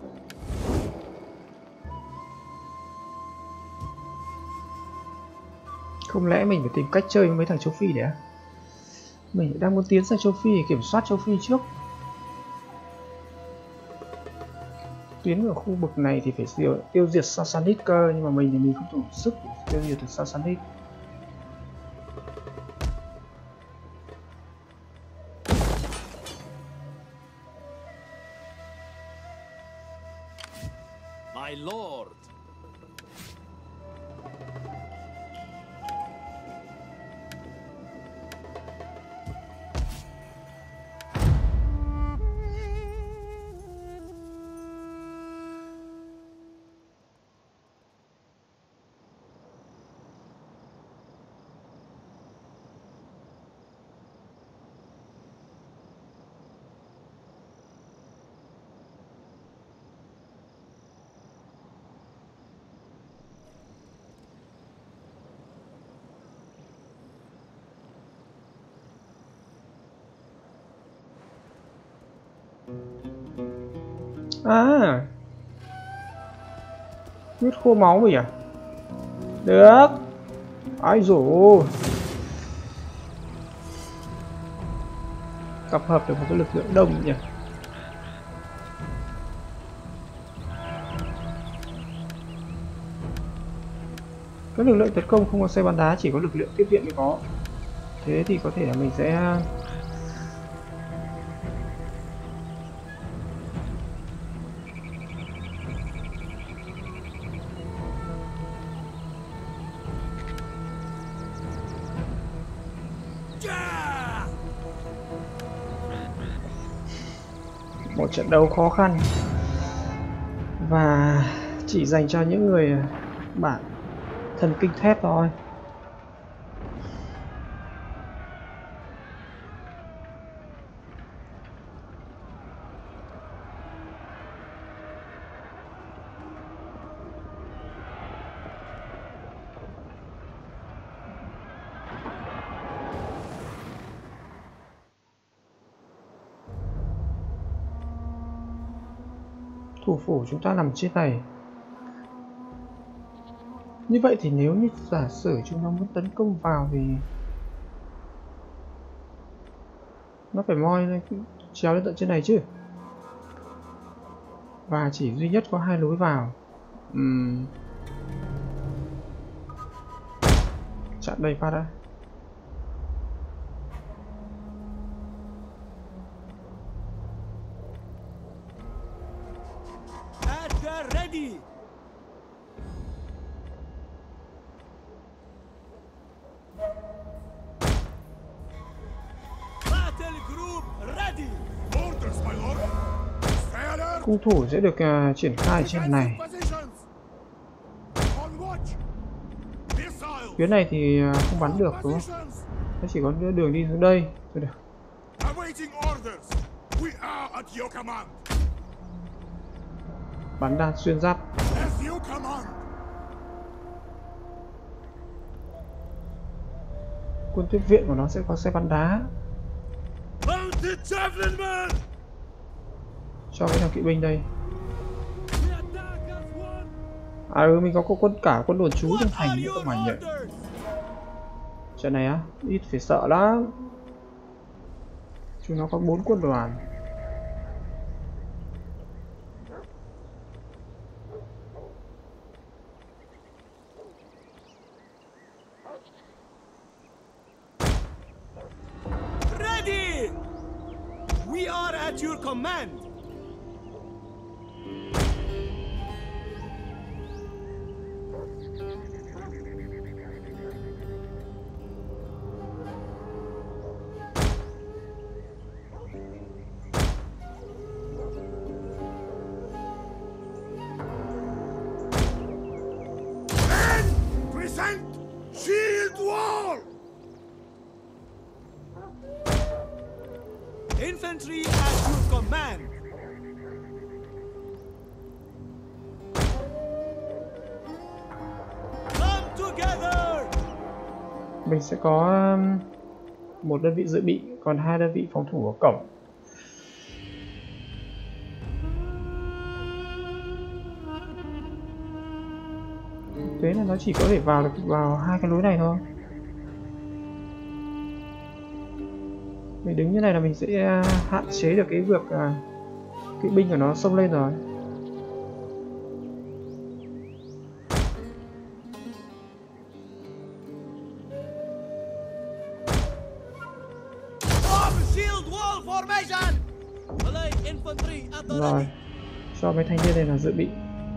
Không lẽ mình phải tìm cách chơi với mấy thằng châu Phi đấy à? Mình đang muốn tiến sang châu Phi để kiểm soát châu Phi trước. Tuyến ở khu vực này thì phải tiêu diệt Sassanid cơ, nhưng mà mình không đủ sức để tiêu diệt được Sassanid. My lord. À, huyết khô máu mình à? Được. Ai dồi, tập hợp được một cái lực lượng đông nhỉ. Cái lực lượng tấn công không có xe bắn đá, chỉ có lực lượng tiếp viện mới có. Thế thì có thể là mình sẽ một trận đấu khó khăn và chỉ dành cho những người bản thần kinh thép thôi. Thủ phủ chúng ta nằm trên này. Như vậy thì nếu như giả sử chúng nó muốn tấn công vào thì Nó phải moi lên, trèo lên tận trên này chứ. Và chỉ duy nhất có 2 lối vào. Chặn đây phát đã. Edgar ready. Battle group ready. Orders, my lord. Cung thủ sẽ được triển khai trên này. Phía này thì không bắn được đúng không? Nó chỉ có đường đi xuống đây thôi được. Bắn đạn xuyên giáp. Quân tiếp viện của nó sẽ có xe bắn đá. Cho cái thằng kỵ binh đây. Mình có cả quân đồn trú trong thành nữa cơ mà nhỉ. Trận này á, ít phải sợ lắm. Chúng nó có 4 quân đoàn. Ready. We are at your command. Shield wall! Infantry at your command. Come together. Mình sẽ có một đơn vị dự bị, còn 2 đơn vị phòng thủ ở cổng. Thế là nó chỉ có thể vào được vào 2 cái lối này thôi. Mình đứng như này là mình sẽ hạn chế được cái việc kỵ binh của nó xông lên rồi. Rồi, cho mấy thanh niên này là dự bị.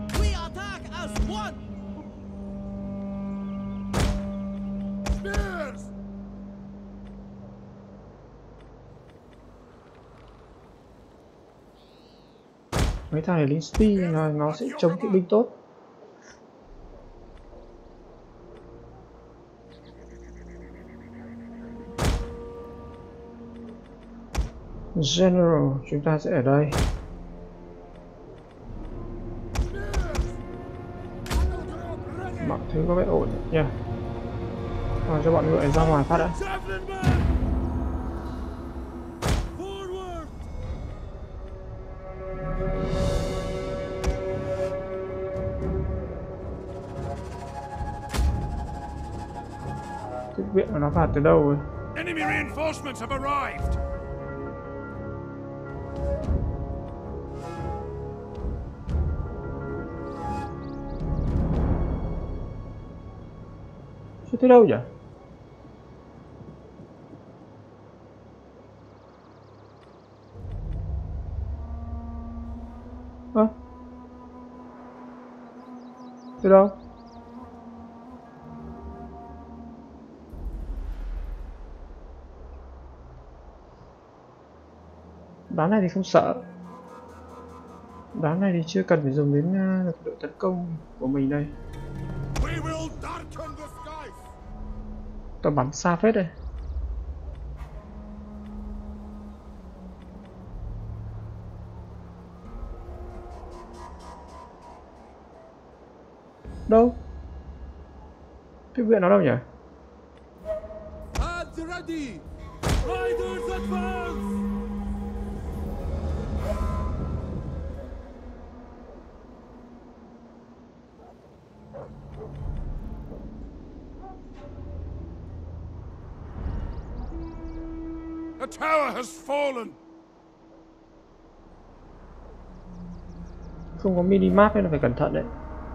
Mấy thằng này lính speed là nó sẽ chống kỵ binh tốt. General, chúng ta sẽ ở đây. Mọi thứ có vẻ ổn nha. Rồi cho bọn ngựa ra ngoài phát đã. Tiếp viện của nó vào từ đâu rồi? Enemy reinforcements have arrived. Chưa tới đâu nhỉ? Ơ? Từ đâu? Đám này thì không sợ. Đám này thì chưa cần phải dùng đến lực lượng tấn công của mình đây. Tao bắn xa phết đây. Đâu? Tiếp viện nó đâu nhỉ? At ready. Riders advance. A tower has fallen. Không có minimap nên là phải cẩn thận đấy.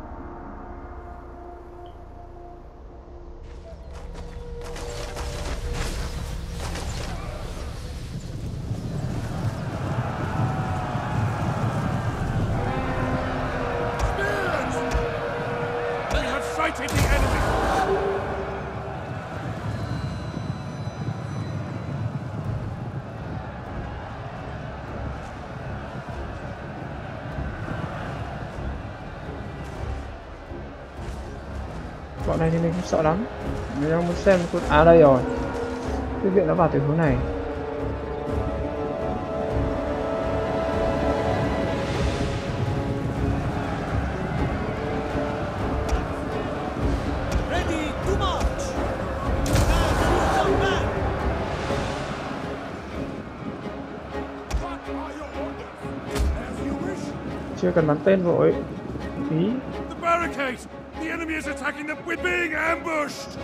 They have sighted the enemy. Bọn này thì mình không sợ lắm. Mình đang muốn xem con... À đây rồi. Cái viện nó vào từ hướng này. Ready to march! Now, young man! What are your orders? As you wish. Chưa cần bắn tên vội. Ý. The barricade! The enemy is attacking them! We're being ambushed!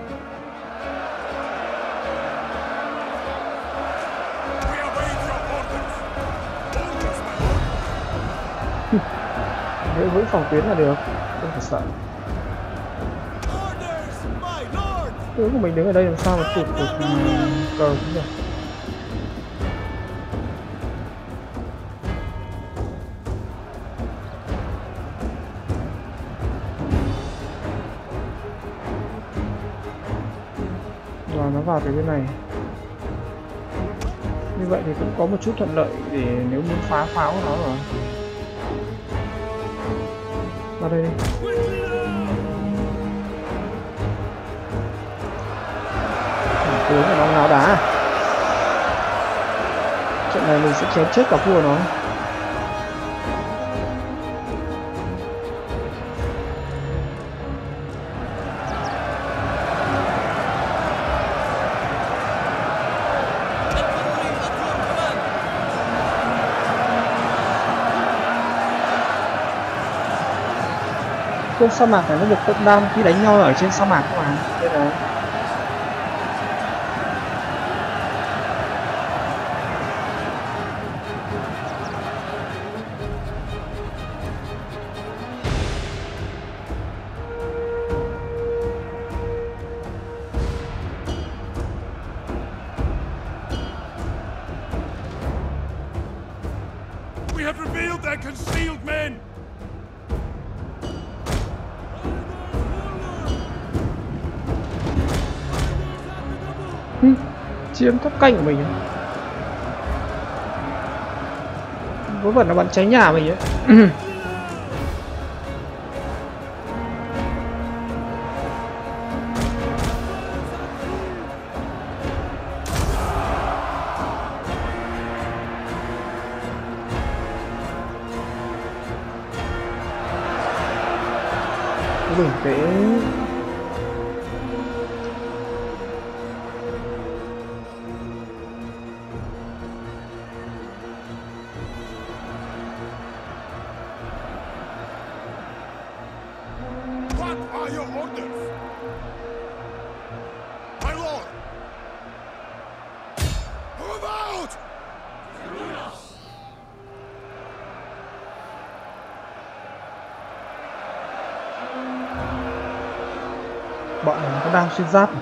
We await your orders! Orders, my lord! Giữ vững phòng tuyến là được. Không phải sợ. Orders, my lord! Tướng của mình đứng ở đây làm sao mà tụt được cờ cũng được. Và nó vào từ bên này. Như vậy thì cũng có một chút thuận lợi để nếu muốn phá pháo của nó rồi. Vào đây đi. Tướng của nó ngáo đá. Trận này mình sẽ chém chết cả vua nó. Quân sa mạc này nó được cộng đam khi đánh nhau ở trên sa mạc các bạn. Đây là We have revealed their concealed men! chiếm tháp canh của mình. Vớ vẩn nó bắn cháy nhà mình ấy. Bình tĩnh. What are your orders? My lord! Move out! Bọn này nó có đam xuyên giáp.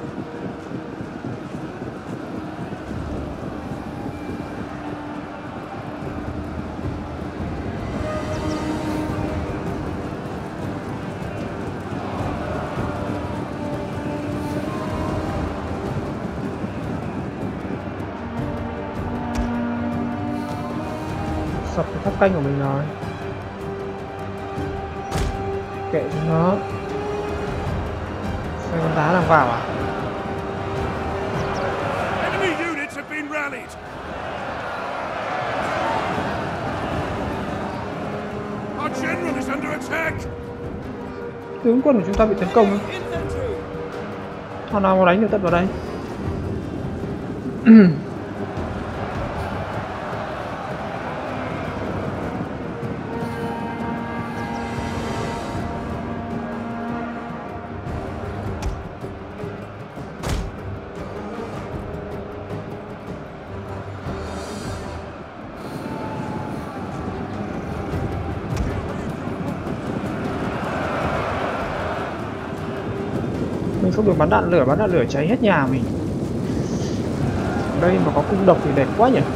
Sập cái tháp canh của mình rồi. Kệ cho nó. Sao con đá làm vào à? Enemy units have been rallied! Our general is under attack! Tướng quân của chúng ta bị tấn công. Thằng nào mà đánh được tận vào đây. không được bắn đạn lửa cháy hết nhà mình. Đây mà có cung độc thì đẹp quá nhỉ.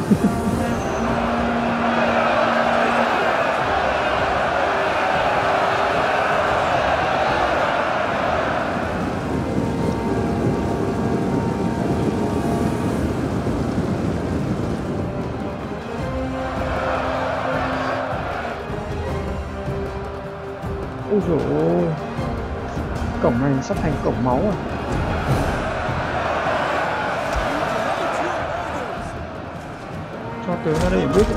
Ôi dồi ôi, cổng này sắp thành cổng máu rồi. Cho tướng ra đây để biết.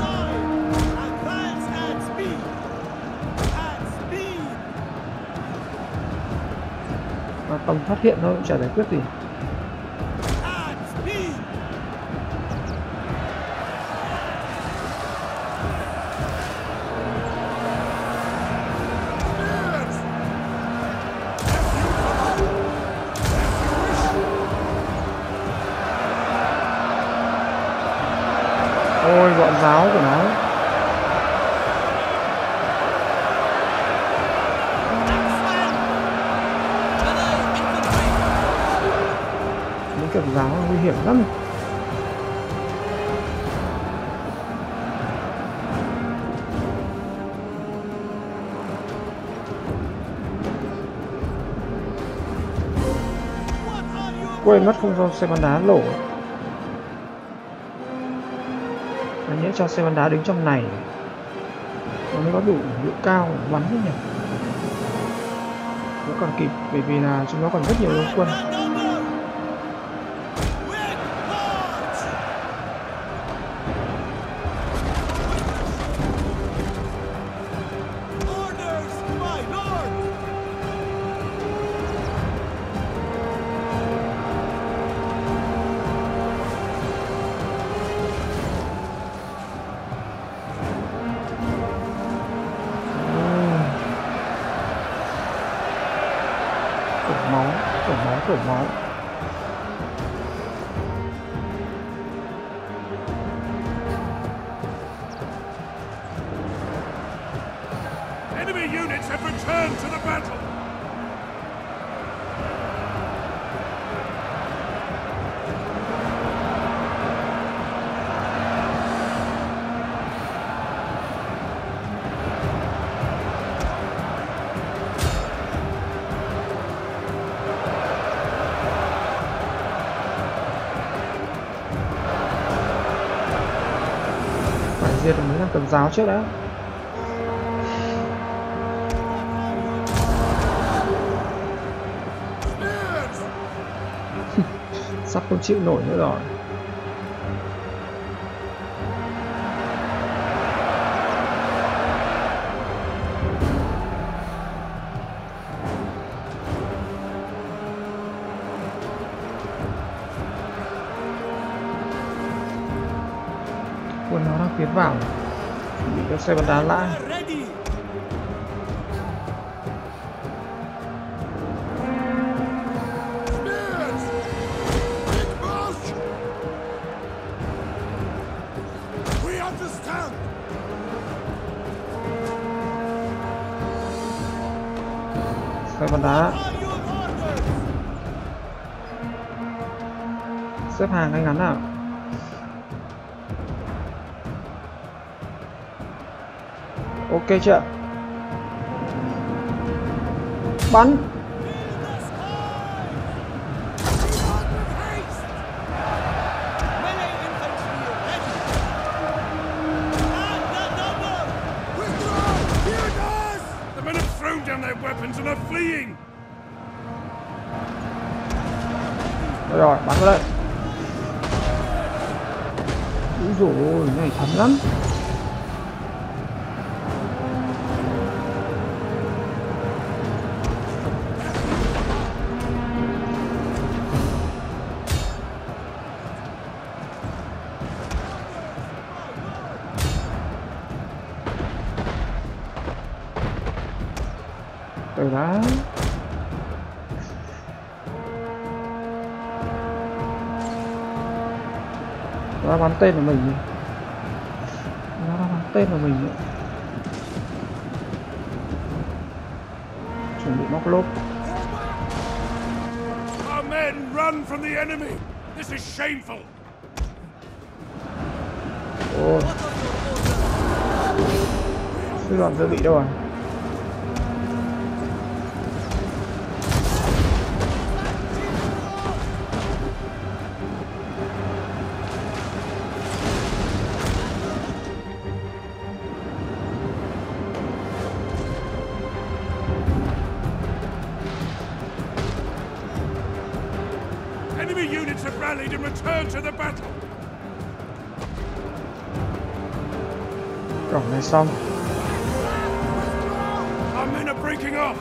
Và tầm phát hiện thôi cũng chả giải quyết gì. Ôi bọn giáo của nó. Những kiểu giáo nguy hiểm lắm. Quên mất không cho xe bắn đá lổ. Nhớ cho xe bắn đá đứng trong này nó mới có đủ độ cao để bắn đấy nhỉ. Nó còn kịp bởi vì là chúng nó còn rất nhiều lông quân. Cổng máu. Enemy units have returned to the battle. Diệt mấy thằng cầm giáo trước đã. Sắp không chịu nổi nữa rồi. Quân nó đang tiến vào, bị các xe bắn đá lại. Xe bắn đá xếp hàng ngay ngắn nào. Ok chưa? Bắn. The men have thrown down their weapons and are fleeing. Rồi, bắn vào đây. Úi dồi ôi, này thấm lắm. Từ đó nó bắn tên của mình, nó bắn tên của mình nữa. Chuẩn bị móc lốp. run from the enemy! This is shameful! Ôi, sư đoàn dự bị đâu à? Enemy units have rallied and returned to the battle! Cổng này xong. Our men are breaking off!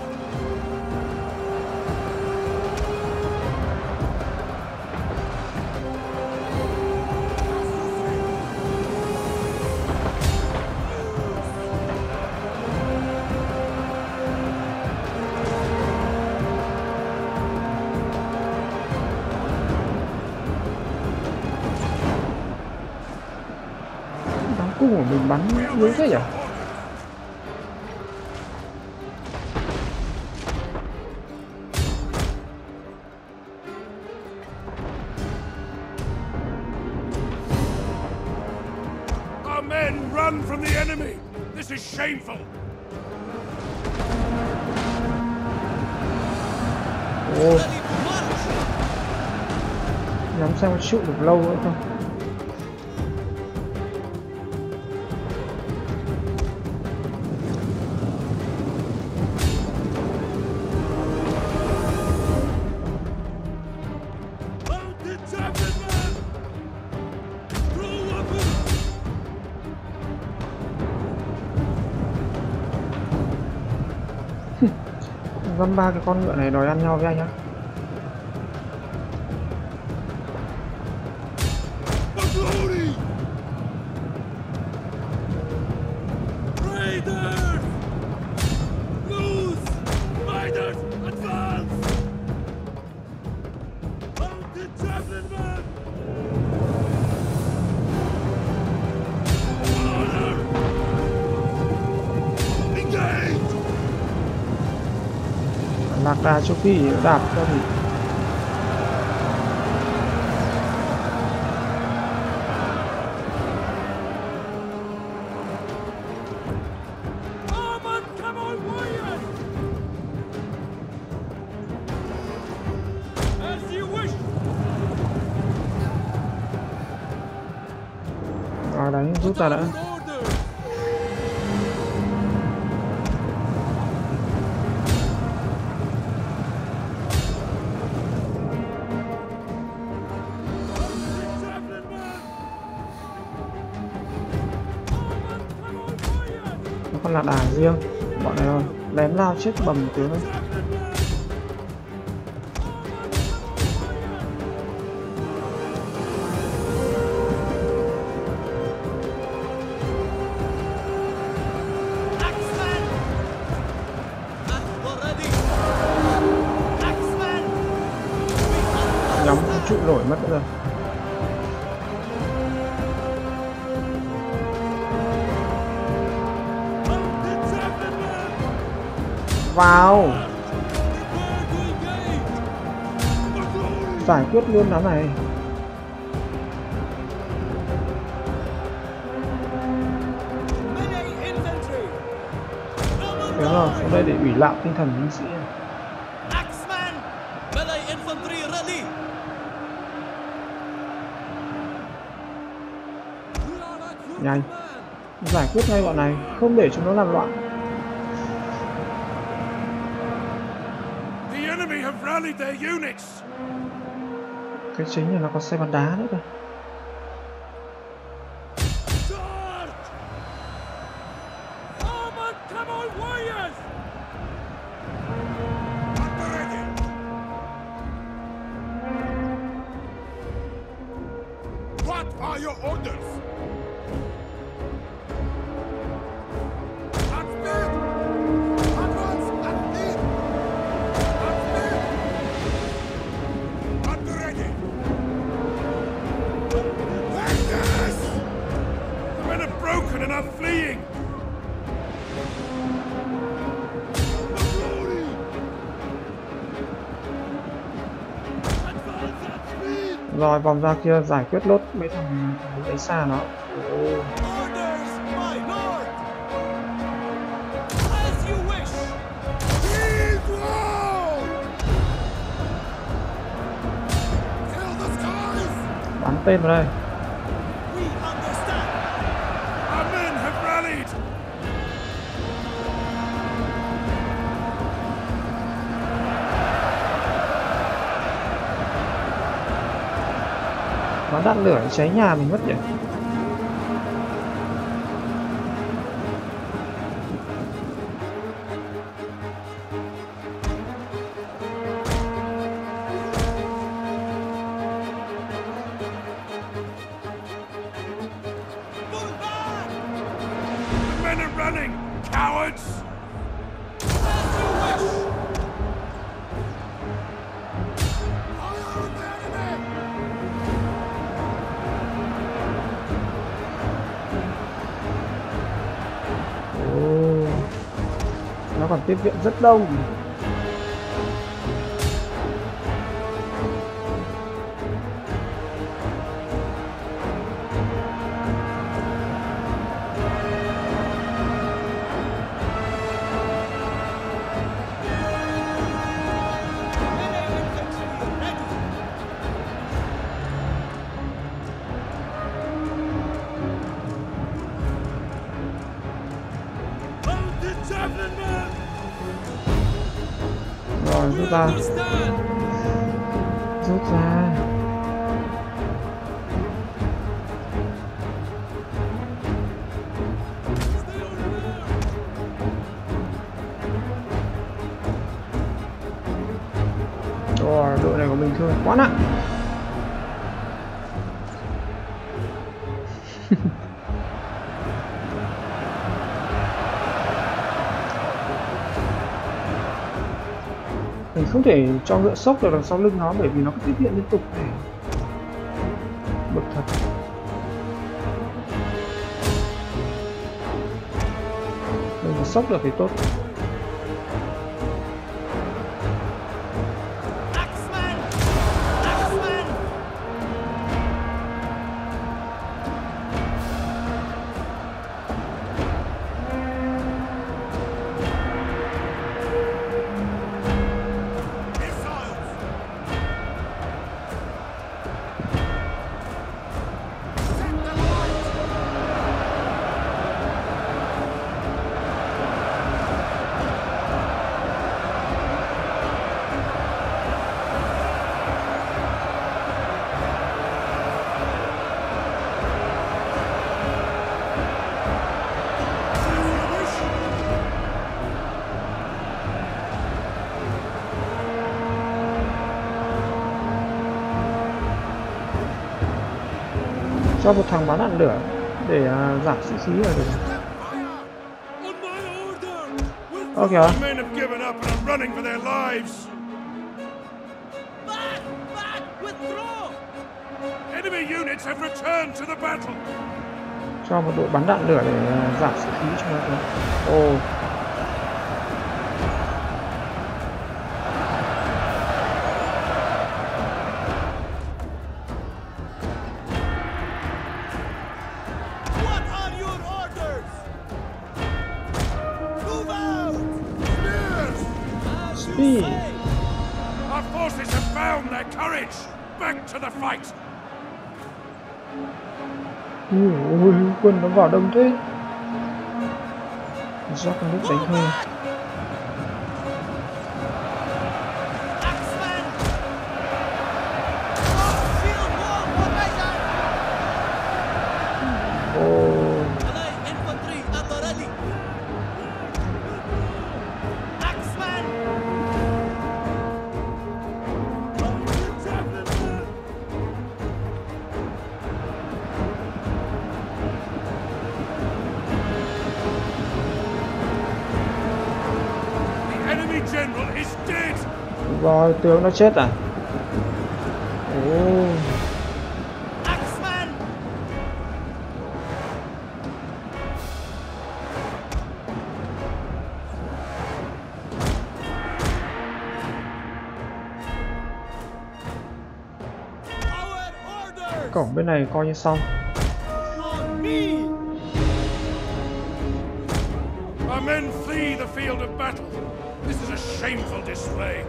Đám cung của mình bắn yếu thế nhỉ? Our men run from the enemy! This is shameful! Ồ, ngắm xem có chịu được lâu nữa không? Dăm ba cái con ngựa này đòi ăn nhau với anh á. Lạc đà châu Phi đạp cho thì đánh giúp ta đã. Con là đà riêng bọn này rồi lém lao chết bầm một tiếng thôi. Nhắm không trụ nổi mất rồi. Vào giải quyết luôn đám này. Đúng rồi, ở đây để ủy lạo tinh thần binh sĩ. Nhanh giải quyết ngay bọn này, không để chúng nó làm loạn. Cái chính là nó có xe bắn đá nữa cơ. What are your orders? And are fleeing! Rồi vòng ra kia giải quyết lốt mấy thằng lấy xa nó. Orders, my lord! As you wish! Heave low! Kill the skies! Bắn tên vào đây. We understand! Our men have rallied! Bắn đạn lửa cháy nhà mình mất nhỉ. Pull back! The men are running! Cowards! As you wish! Fire on the enemy! Ồ, nó còn tiếp viện rất đông. Melee infantry ready! Mounted javelin men! Rồi rút ra, Understand! rút ra. Rồi đội này của mình thương quá nặng. Mình không thể cho ngựa sốc được đằng sau lưng nó bởi vì nó cứ tiếp viện liên tục này. Bực thật. Mình mà sốc được thì tốt. Axeman! Axeman! Missiles! Set them right! As you wish! Cho một thằng bắn đạn lửa để giảm sĩ khí là được. Fire! On my order! With Okay. the men have given up and are running for their lives! Back! Back! Withdraw! Enemy units have returned to the battle! Cho một đội bắn đạn lửa để giảm sĩ khí cho nó được. Ồ, What are your orders? Move out! Yes! As you Speed. say! Our forces have found their courage! Back to the fight! ui, quân nó vào đông thế. Do con nước Go đánh hơi. back! Axeman! Shield wall formation! Ồ, Allied infantry at the ready! Axeman! The enemy general is dead! rồi tướng nó chết à? Ồ, Axeman! Our cổng bên này coi như xong. Our men flee the field of battle. This is a shameful display.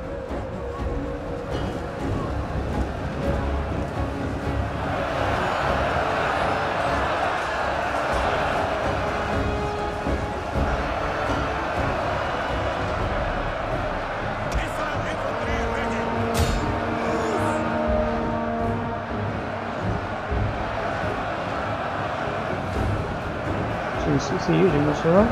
Chỉ sĩ khí của chúng nó xuống.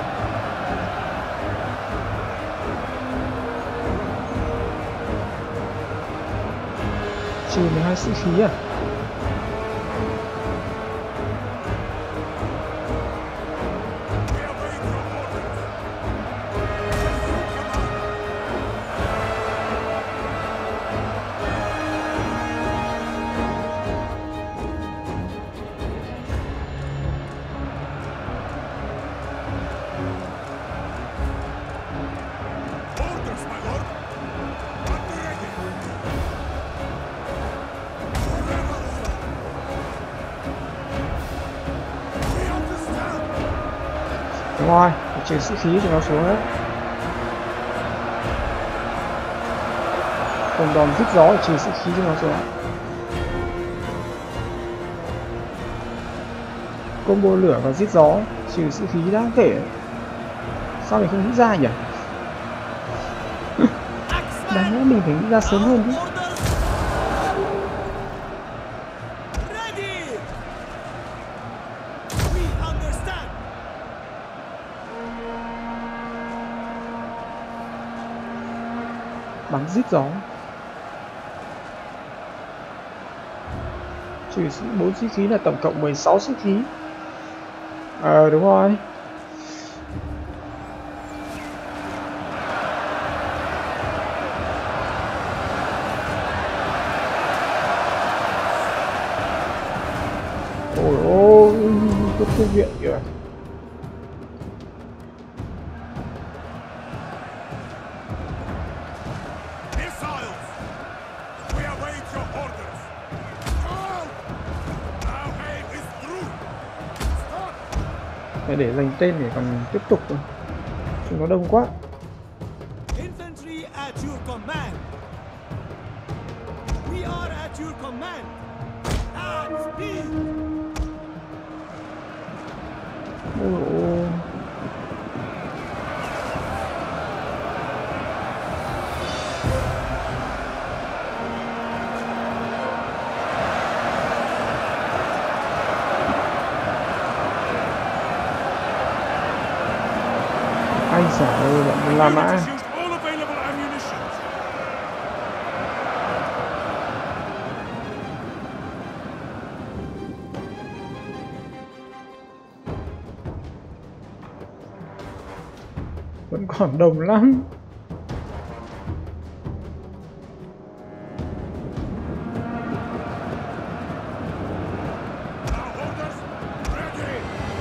Chỉ 12 sĩ khí à? Orders, my lord. At the ready. We understand. Đúng rồi, chỉ sĩ khí cho nó xuống đấy. Cùng đòn rít gió chỉ sĩ khí cho nó xuống. Combo lửa và rít gió trừ sĩ khí đáng kể. Sao mình không nghĩ ra nhỉ? Đáng lẽ mình phải nghĩ ra sớm hơn chứ. Ready! We understand! Bắn rít gió. Trừ 4 sĩ khí là tổng cộng 16 sĩ khí. Đúng rồi. Ôi ôi, có thư viện kìa. Missiles! We await your orders. Halt! Our aim is through. Stop! Phải để dành tên để còn tiếp tục thôi. Chúng nó đông quá. Infantry at your command. We are at your command. At speed. Ôi ôi. Anh xả ơi, bọn mình làm mã. Units used all available ammunitions. Vẫn còn đông lắm. Our orders ready.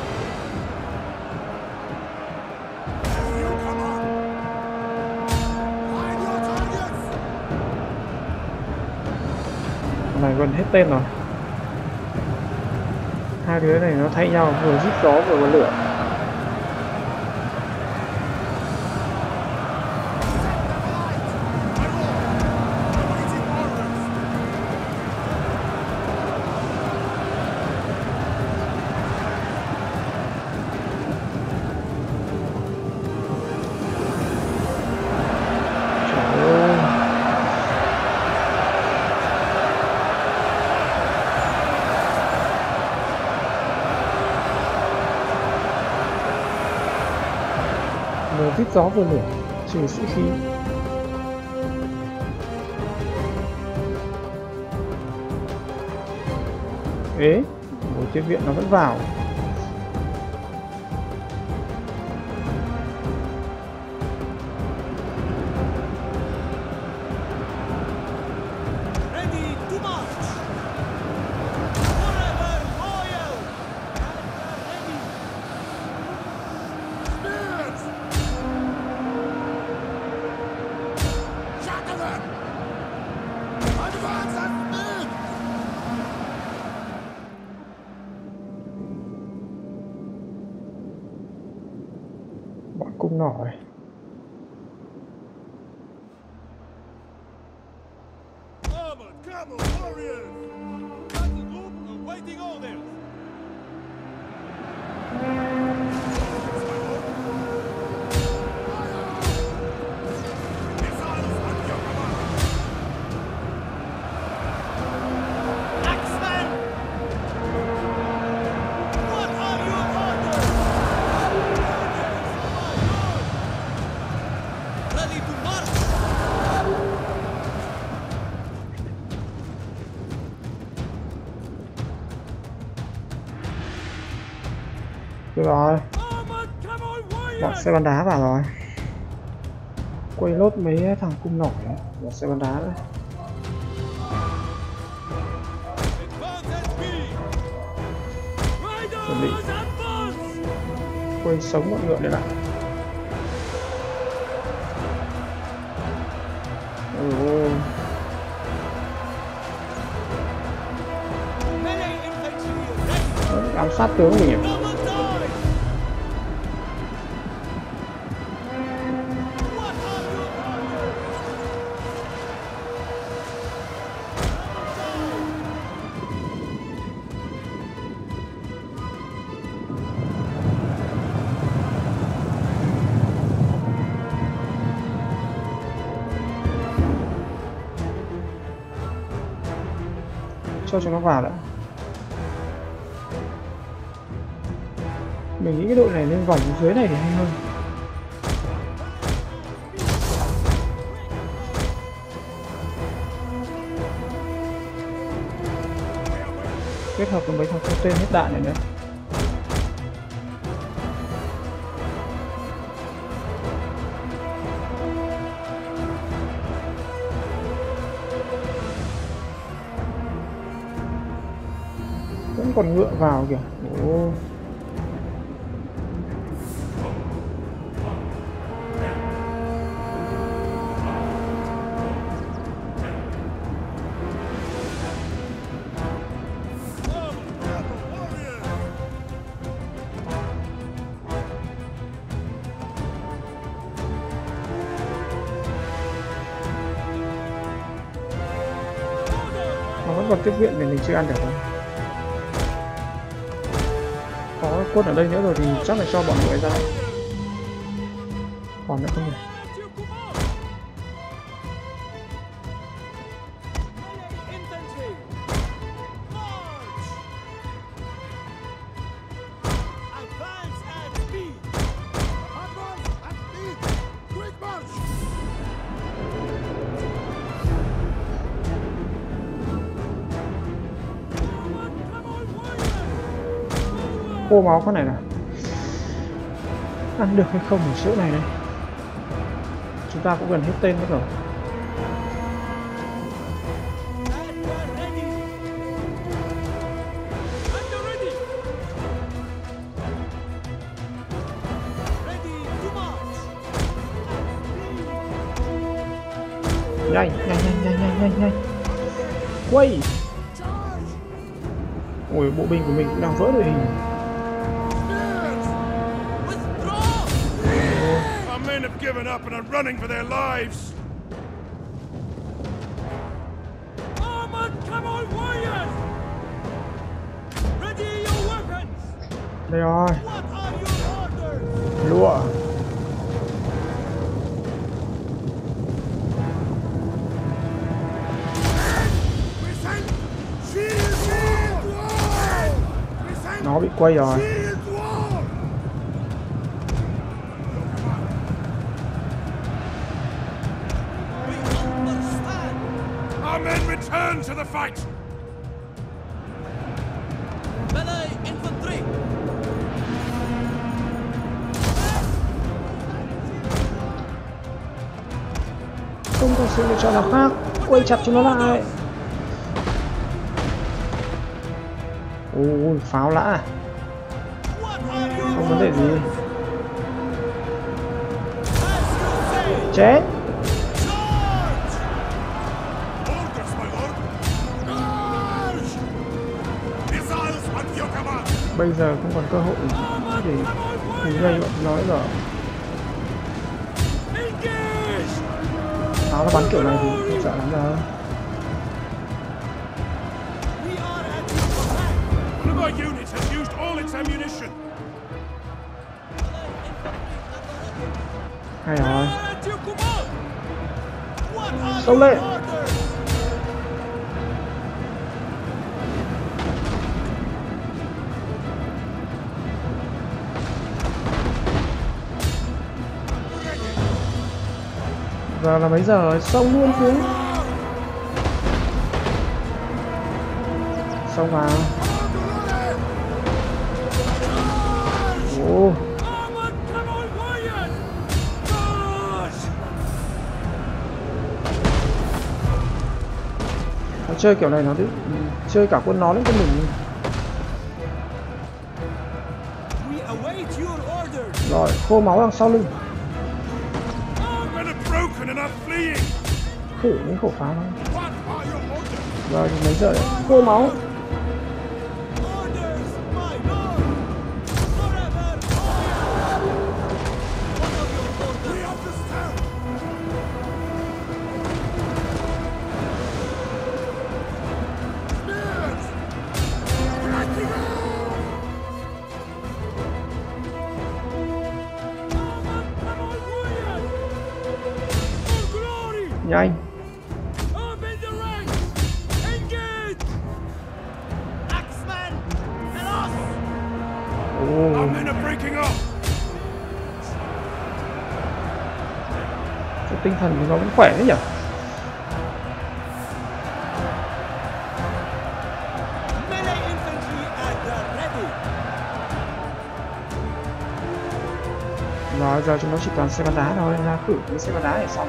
As you command. Find your targets. Con này gần hết tên rồi. Hai đứa này nó thay nhau, vừa rít gió vừa có lửa. Trời ơi. Vừa rít gió vừa lửa, trừ sĩ khí. Ế, một tiếp viện nó vẫn vào. Ready to march. Forever loyal. Ready. Spears! Shatter them! Advance at speed! cung nỏ rồi. Armored camel warriors! Battle group awaiting orders! Missiles at your command! Axemen! What are your orders? Ready to march! Được rồi, Armored camel warriors! bọn xe bắn đá vào rồi. Quay lốt mấy thằng cung nỏ đấy, bọn xe bắn đá nữa. Advance at speed! Chuẩn bị Riders advance! quay sống bọn ngựa lên ạ. Melee infantry ready! Ám sát tướng mình. Double time! What are your orders? Cho chúng nó vào đã. Mình nghĩ cái đội này lên vòng dưới này thì hay hơn. Kết hợp với mấy thằng không tên hết đạn này nữa. Vẫn còn ngựa vào kìa. Ồ. Nó vẫn còn tiếp viện để mình chưa ăn được không? Có cốt ở đây nữa rồi thì chắc là cho bọn người ra. Còn nữa không nhỉ? Infantry! March! Advance at speed! Advance at speed! Quick march! Khô máu con này nào. Ăn được hay không ở chỗ này này. Chúng ta cũng gần hết tên nữa rồi. And we're ready! And you're ready! Ready to march! Nhanh, nhanh, nhanh, nhanh, nhanh, nhanh, nhanh. Quay. Ôi, bộ binh của mình cũng đang vỡ đội hình. Our men have given up and are running for their lives! Armored camel warriors! Ready your weapons! Đây rồi, What are your orders? lụa. We send shield wall! We send Nó bị quay rồi. shield wall! We understand! Our men return to the fight! Melee infantry! Không có sự lựa chọn nào khác. Quay chặt chúng nó lại. Ôi, pháo lã. Không vấn đề gì. Chết. Orders, my lord! Charge! Missiles at your command! Bây giờ không còn cơ hội để gây bọn nó nữa rồi. Nó bắn kiểu này thì không sợ lắm đâu. One of our units has used all its ammunition. Hay rồi. Xông lên. Giờ là mấy giờ rồi? Xông luôn xuống. Xông vào. Ồ. Nó chơi kiểu này nó đi chơi cả quân nó lẫn quân mình. Rồi, khô máu đằng sau lưng. Khử những khẩu pháo thôi. Rồi, mấy giờ đấy? Khô máu. Nhanh. Cái tinh thần của nó vẫn khỏe đấy nhỉ. Rồi giờ chúng nó chỉ toàn xe bắn đá thôi, ra khử cái xe bắn đá để xong.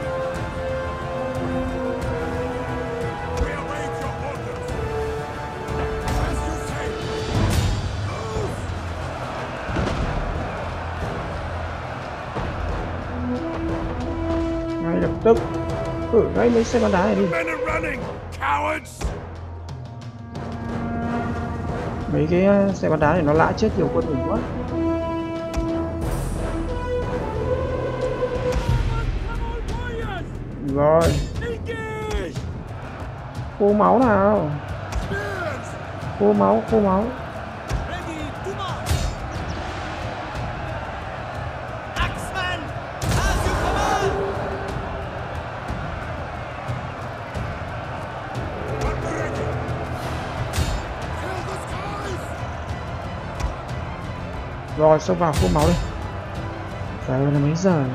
Ngay lập tức khử ngay mấy xe bắn đá này đi. Mấy cái xe bắn đá này nó lã chết nhiều quân mình quá. Rồi. Khô máu nào. Khô máu, khô máu. Rồi, xông vào khô máu đi. Giờ là mấy giờ này?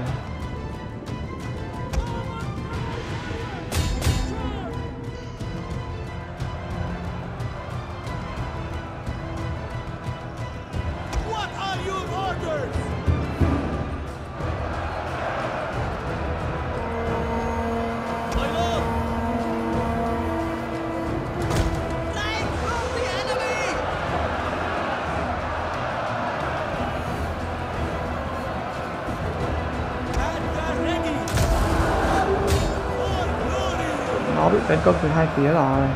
Nó bị tấn công từ hai phía rồi.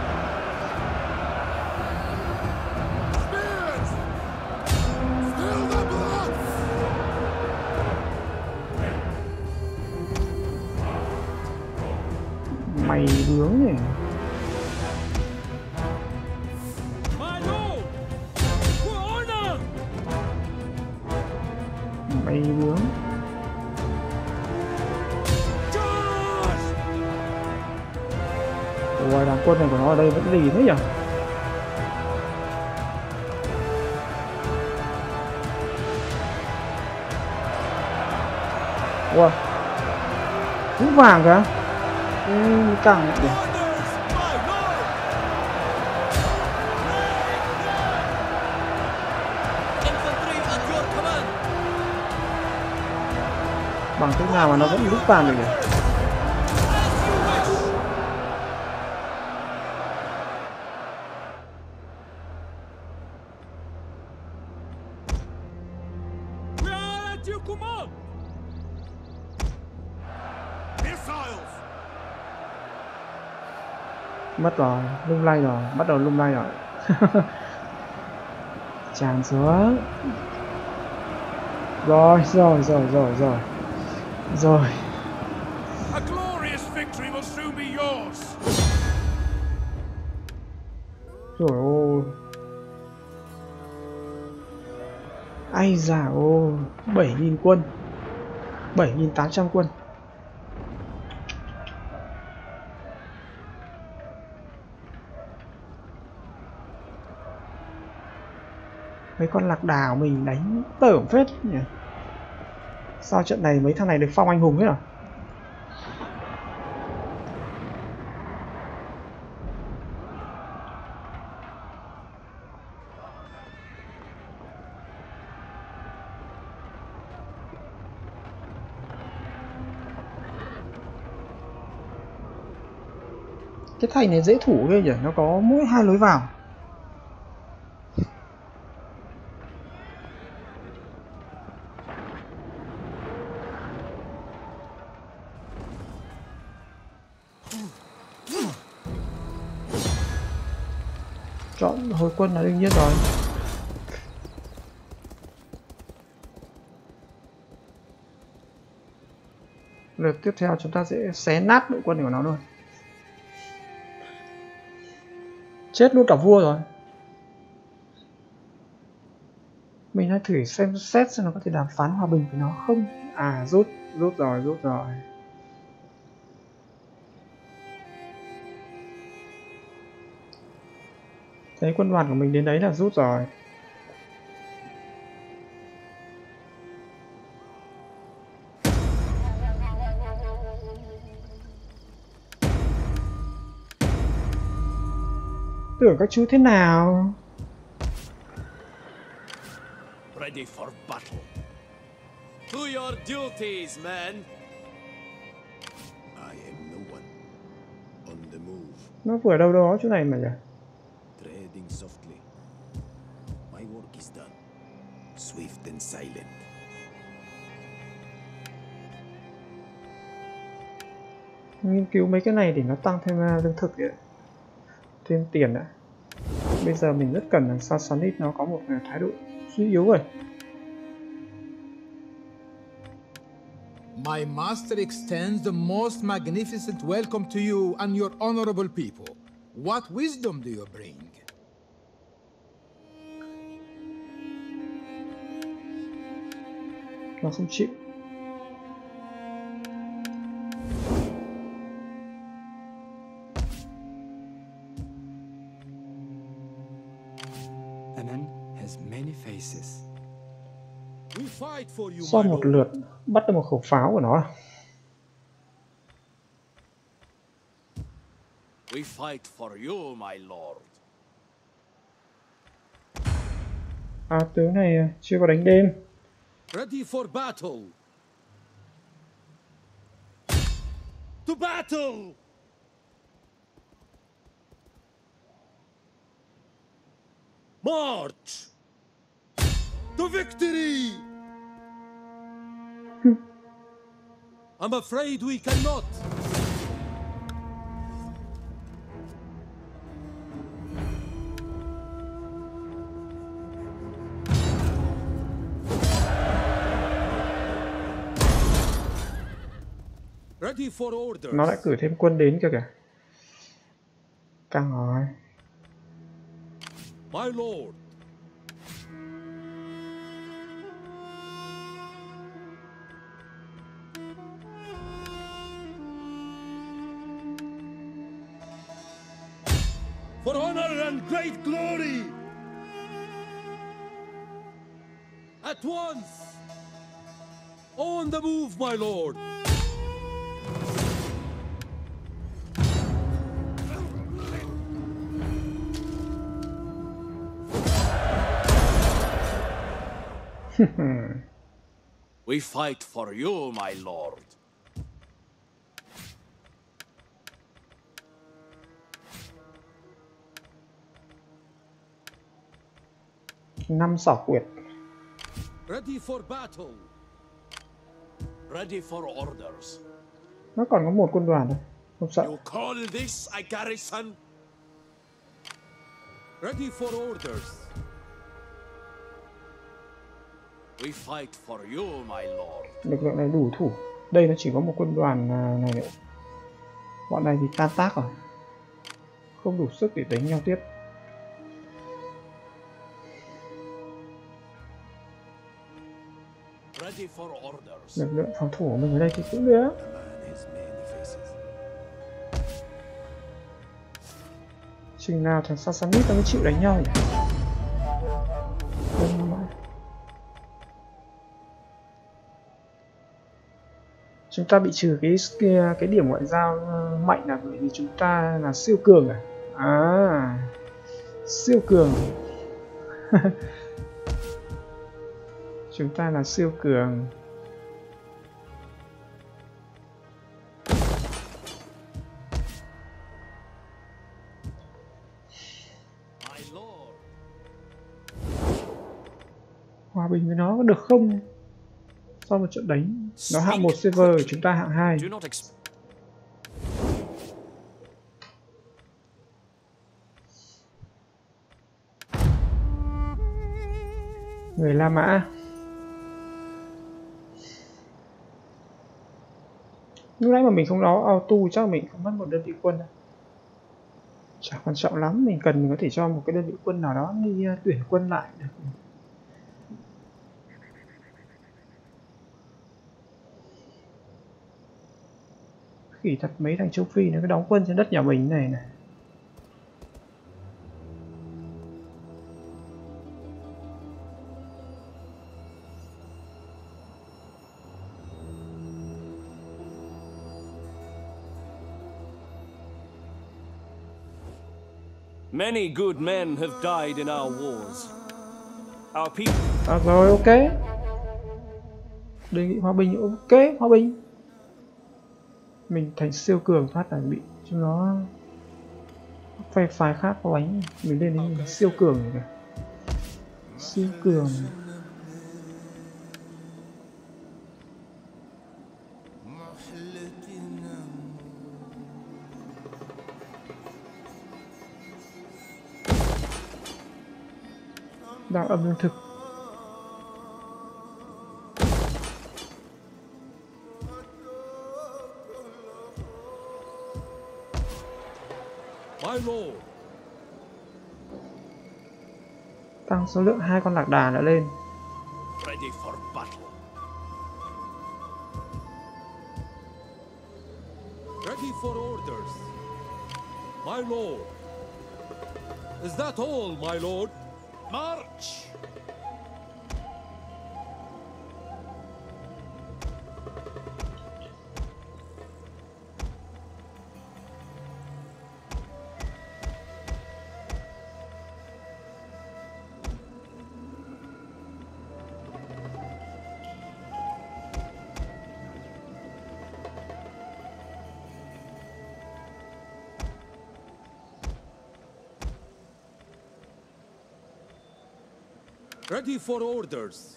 Mày bướng nhỉ. Mày bướng. Ôi, đám quân này của nó ở đây vẫn lì thế nhỉ? Ôi, cũng vàng kìa. Căng nhỉ. Bằng cách nào mà nó vẫn lúc vàng được nhỉ? Mất rồi, lung lay rồi, bắt đầu lung lay rồi. Tràn xuống. Rồi. A glorious victory yours. Rồi ôi. Ai da ôi, 7.000 quân. 7.800 quân. Mấy con lạc đà của mình đánh tởm phết nhỉ. Sao trận này mấy thằng này được phong anh hùng hết à? Cái thành này dễ thủ ghê nhỉ, nó có mỗi 2 lối vào. Chọn hồi quân là đương nhiên rồi. Lượt tiếp theo chúng ta sẽ xé nát đội quân của nó luôn. Chết luôn cả vua rồi. Mình hãy thử xem xét nó có thể đàm phán hòa bình với nó không. À rút rồi. Thấy quân đoàn của mình đến đấy là rút rồi. Tưởng các chú thế nào? Ready for battle. To your duties, men. I am no one. On the move. Nó vừa đâu đó chỗ này mà nhỉ? Treading softly. My work is done. Swift and silent. Nghiên cứu mấy cái này để nó tăng thêm lương thực ấy. Thêm tiền ạ. Bây giờ mình rất cần làm sao Sonic nó có một thái độ suy yếu rồi. My master extends the most magnificent welcome to you and your honorable people. What wisdom do you bring? Nó không chịu. Amen has many faces. We fight for you, Sau my một lord. lượt bắt được một khẩu pháo của nó. We fight for you, my lord. À tướng này chưa có đánh đêm. Ready for battle. To battle. March. To victory. I'm afraid we cannot. Ready for orders. Nó lại cử thêm quân đến kìa. Căng rồi. My lord. For honor and great glory. At once. On the move, my lord. We fight for you, my lord. Năm xảo quyệt. Ready for battle. Ready for orders. Nó còn có một quân đoàn thôi. Không sợ. You call this a garrison? Ready for orders. We fight for you, my lord. Lực lượng này đủ thủ. Đây nó chỉ có một quân đoàn này nữa. Bọn này thì tan tác rồi, không đủ sức để đánh nhau tiếp. Ready for orders. Lực lượng phòng thủ của mình ở đây thì cũng được. A man has many faces. Chừng nào thằng Sassanid nó mới chịu đánh nhau nhỉ? Chúng ta bị trừ cái điểm ngoại giao mạnh là bởi vì chúng ta là siêu cường à? À, siêu cường. Chúng ta là siêu cường. My lord. Hòa bình với nó có được không? Sau một trận đánh, nó hạng 1 server, chúng ta hạng 2. Do not Người La Mã. Lúc nãy mà mình không đó auto chắc mình không mất một đơn vị quân đâu. Chả quan trọng lắm, mình cần mình có thể cho một cái đơn vị quân nào đó đi tuyển quân lại được. Khỉ thật mấy thằng châu Phi nó cứ đóng quân trên đất nhà mình này này. Many good men have died in our wars. Our people. Rồi ok. Đề nghị hòa bình, ok hòa bình. Mình thành siêu cường phát là bị chúng nó phe phái khác có đánh mình lên đến mình siêu cường rồi kìa. Siêu cường. Đang âm lương thực. My lord. Tăng số lượng 2 con lạc đà nữa lên. Ready for battle. Ready for orders. My lord. Is that all, my lord? March! Ready for orders.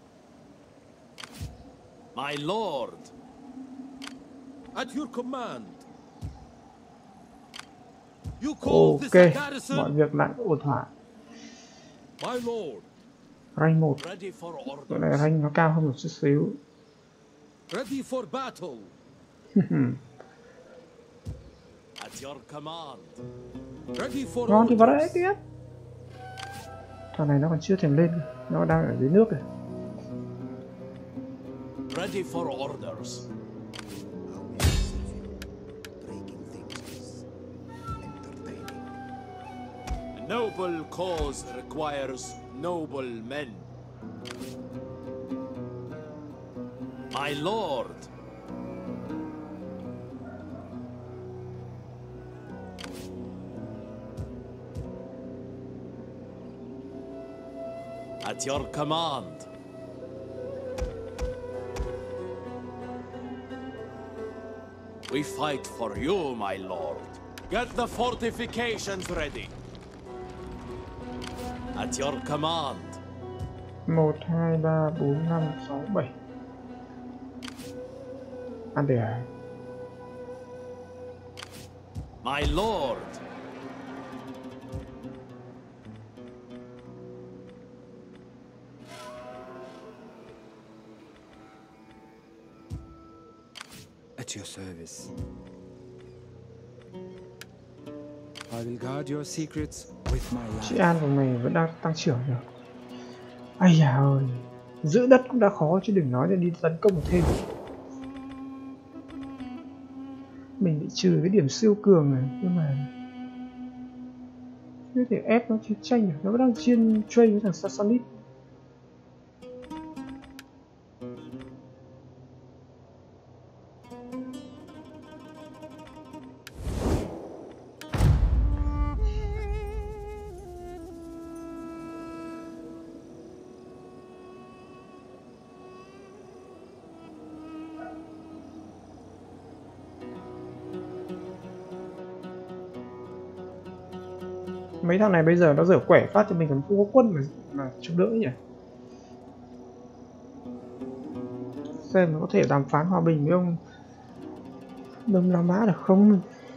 My lord. At your command. You call this Ok, a mọi garrison? việc lại ổn thỏa. My lord. Rank 1. Ready for Cái này orders. rank nó cao hơn một chút xíu. Ready for battle. At your command. Ready for Ngon thì vào đấy orders. tiếp. Thằng này nó còn chưa thèm lên, nó đang ở dưới nước rồi. Ready for orders. How may I serve you? Breaking things is entertaining. A noble cause requires noble men. My lord. At your command. We fight for you, my lord. Get the fortifications ready. At your command. 1, 2, 3, 4, 5, 6, 7. Ăn được à? My lord. At your service. I will guard your secrets with my Trị life. an của mày vẫn đang tăng trưởng được. Ai da ơi, giữ đất cũng đã khó chứ đừng nói là đi tấn công thêm. Mình bị trừ cái điểm siêu cường này, nhưng mà chưa thể ép nó chiến tranh được, nó vẫn đang chuyên train với thằng Sassanid. Mấy thằng này bây giờ nó dở quẻ phát thì mình còn không có quân mà chống đỡ nhỉ. Xem nó có thể đàm phán hòa bình với ông Đông La Mã được không?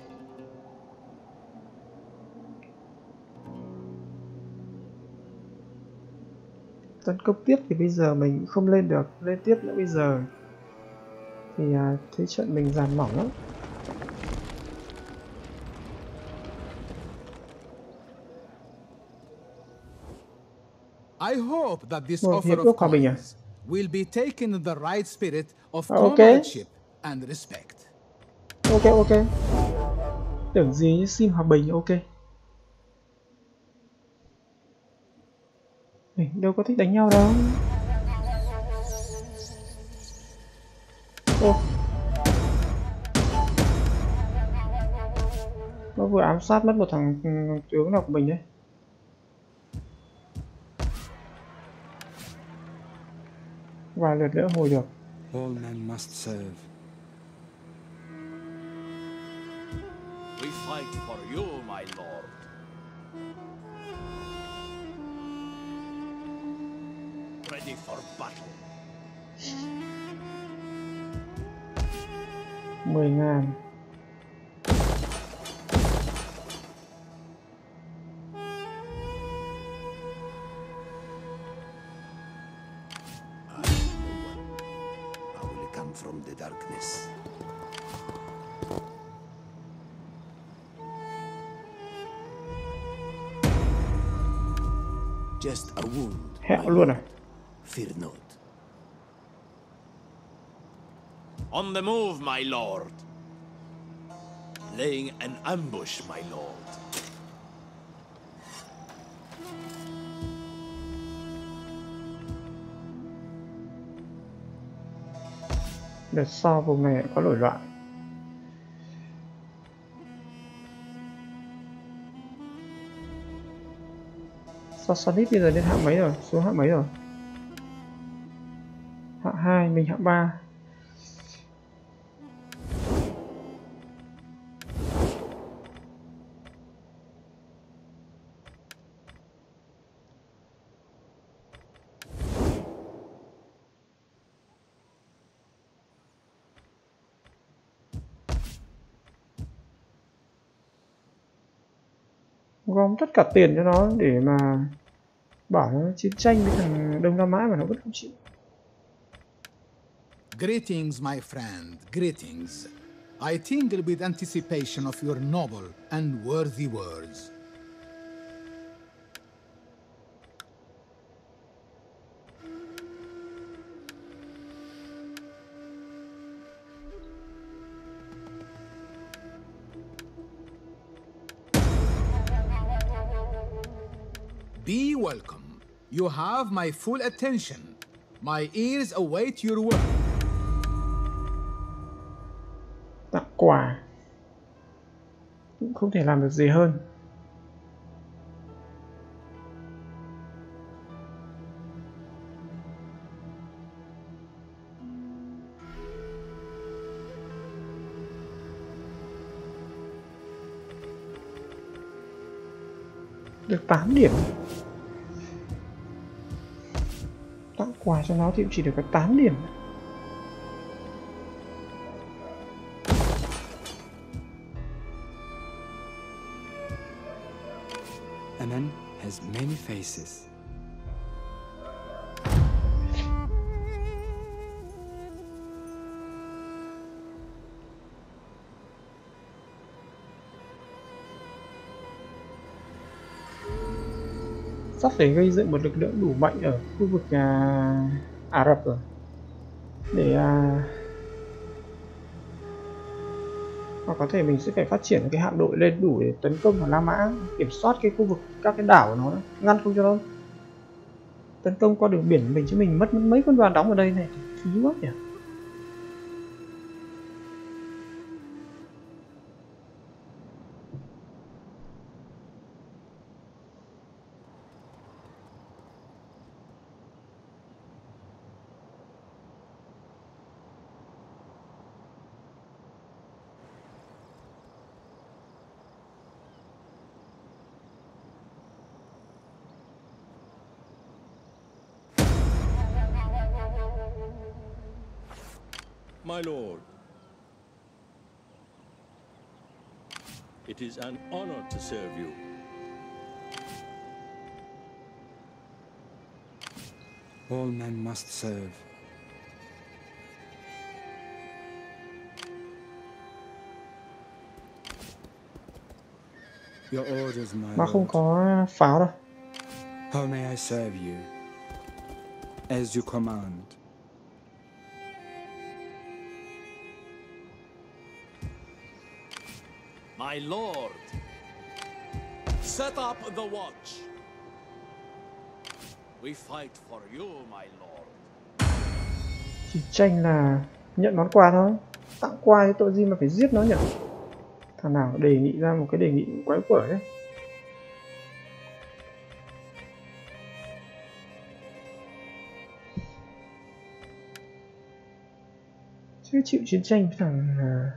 Tấn công tiếp thì bây giờ mình không lên được, lên tiếp nữa bây giờ thì thế trận mình dàn mỏng lắm. I hope that this Well, offer hiệp of ước hòa bình à? coins will be taken in the right spirit of Ok. comradeship and respect. Ok. Tưởng gì như xin hòa bình. Ok. Mình đâu có thích đánh nhau đâu. Ô. Nó vừa ám sát mất một thằng tướng nào của mình đấy. Vài lượt nữa hồi được. All men must serve. We fight for you, my lord. Ready for battle. 10.000. I will come from the darkness. Just a wound. Hẹo luôn à? Fear not. On the move, my lord. Laying an ambush, my lord. Đợt sau vùng này có nổi loạn. Sassanid bây giờ lên hạng mấy rồi? Xuống hạng mấy rồi? Hạng 2, mình hạng 3. Gom tất cả tiền cho nó để mà bảo nó chiến tranh với thằng Đông La Mã mà nó vẫn không chịu. Greetings, my friend, greetings. I tingle with anticipation of your noble and worthy words. Be welcome. You have my full attention. My ears await your word. Tặng quà cũng không thể làm được gì hơn. Được 8 điểm. Tặng quà cho nó thì cũng chỉ được có 8 điểm. Amen has many faces. sắp phải gây dựng một lực lượng đủ mạnh ở khu vực Ả Rập rồi để hoặc có thể mình sẽ phải phát triển cái hạm đội lên đủ để tấn công vào La Mã, kiểm soát cái khu vực các cái đảo của nó, ngăn không cho nó tấn công qua đường biển của mình, chứ mình mất mấy quân đoàn đóng ở đây này phí quá nhỉ. My lord, it is an honor to serve you. All men must serve. Your orders, my Mà không lord. có pháo đâu. How may I serve you? As you command. My lord, set up the watch. We fight for you, my lord. Chiến tranh là nhận món quà thôi, tặng quà thì tội gì mà phải giết nó nhỉ? Thằng nào đề nghị ra một cái đề nghị quái quở đấy. Chứ chịu chiến tranh với thằng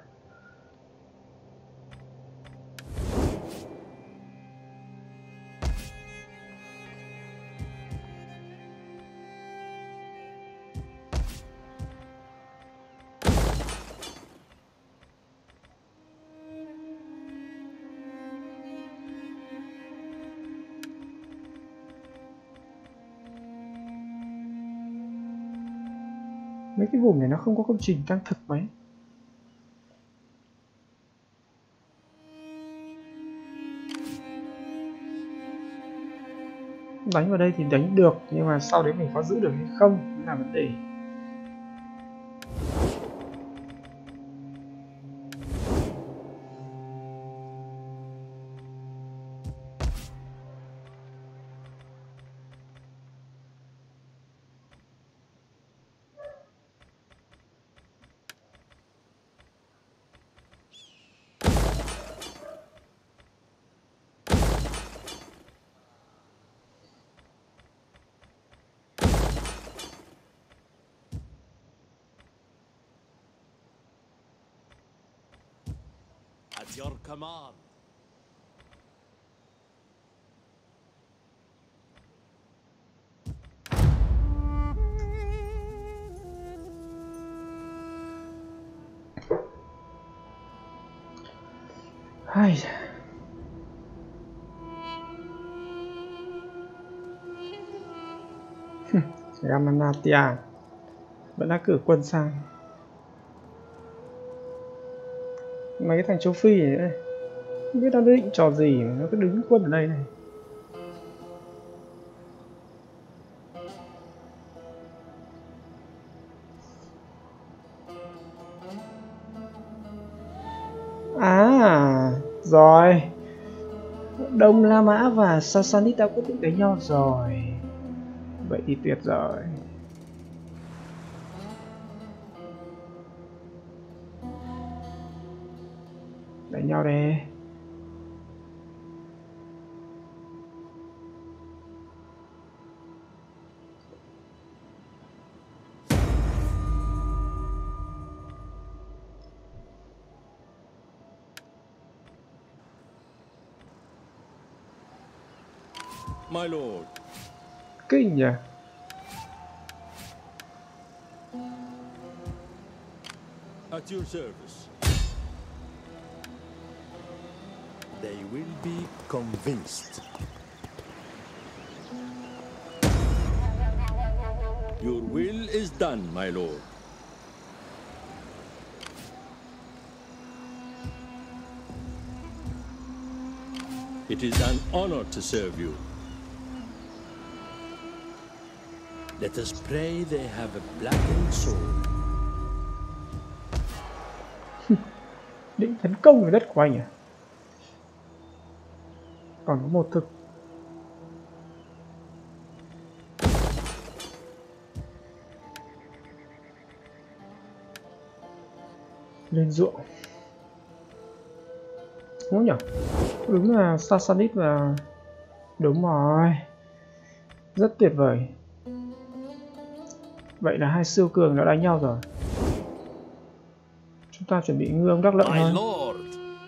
mấy cái vùng này nó không có công trình căng thực mấy. Đánh vào đây thì đánh được, nhưng mà sau đấy mình có giữ được hay không là vấn đề. At your command. Ai... Ramanatia vẫn đã cử quân sang. Mấy cái thằng châu Phi này không biết nó định trò gì mà nó cứ đứng quân ở đây này. À rồi, Đông La Mã và Sassanid đã quyết định đánh nhau rồi. Vậy thì tuyệt rồi. Đánh nhau đây. My lord, Kinh nhỉ. at your service. They will be convinced. Your will is done, my lord. It is an honor to serve you. Let us pray they have a blackened soul. Định tấn công về đất của anh à? Còn có một thực. Lên ruộng. Đúng nhỉ? Đúng là Sassanid và... Đúng rồi. Rất tuyệt vời. Vậy là hai siêu cường đã đánh nhau rồi. Chúng ta chuẩn bị ngư ông đắc lợi My thôi. lord.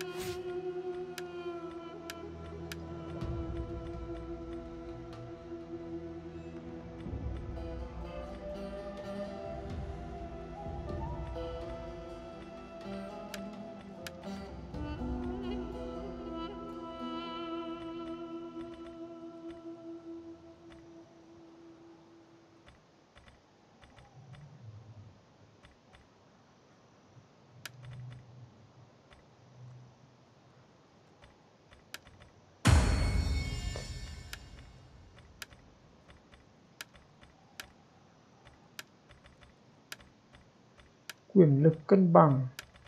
Quyền lực cân bằng.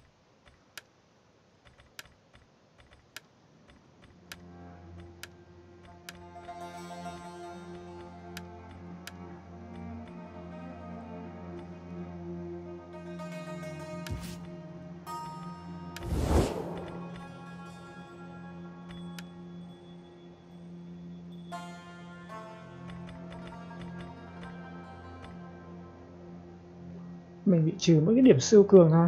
Mình bị trừ mỗi cái điểm siêu cường thôi.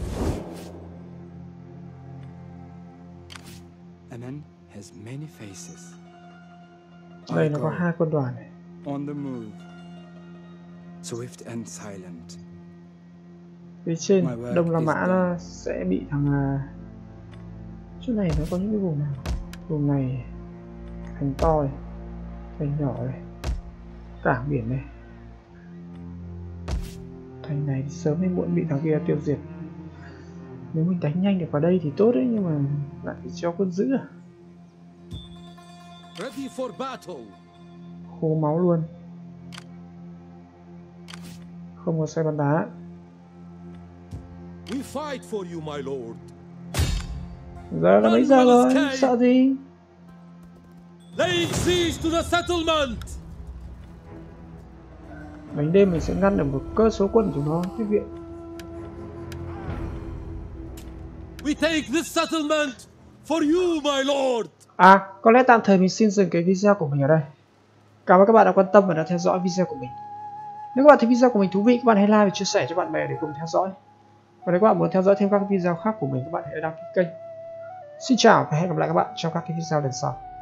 Anan has many faces. Đây nó có hai quân đoàn này. On the move. Swift and silent. Phía trên Đông La Mã nó sẽ bị thằng chỗ này nó có những cái vùng nào? Vùng này thành to này, thành nhỏ này, cảng biển này. Thành này thì sớm hay muộn bị thằng kia tiêu diệt. Nếu mình đánh nhanh được vào đây thì tốt đấy, nhưng mà lại phải cho quân giữ à? Ready for battle. Khô máu luôn. Không có xe bắn đá. We fight for you, my lord. Giờ là mấy giờ rồi? Sợ gì? Laying siege to the settlement. Bánh đêm mình sẽ ngăn được một cơ số quân của chúng nó tiếp viện. We take this settlement for you, my lord. À, có lẽ tạm thời mình xin dừng cái video của mình ở đây. Cảm ơn các bạn đã quan tâm và đã theo dõi video của mình. Nếu các bạn thấy video của mình thú vị, các bạn hãy like và chia sẻ cho bạn bè để cùng theo dõi. Và nếu các bạn muốn theo dõi thêm các video khác của mình, các bạn hãy đăng ký kênh. Xin chào và hẹn gặp lại các bạn trong các video lần sau.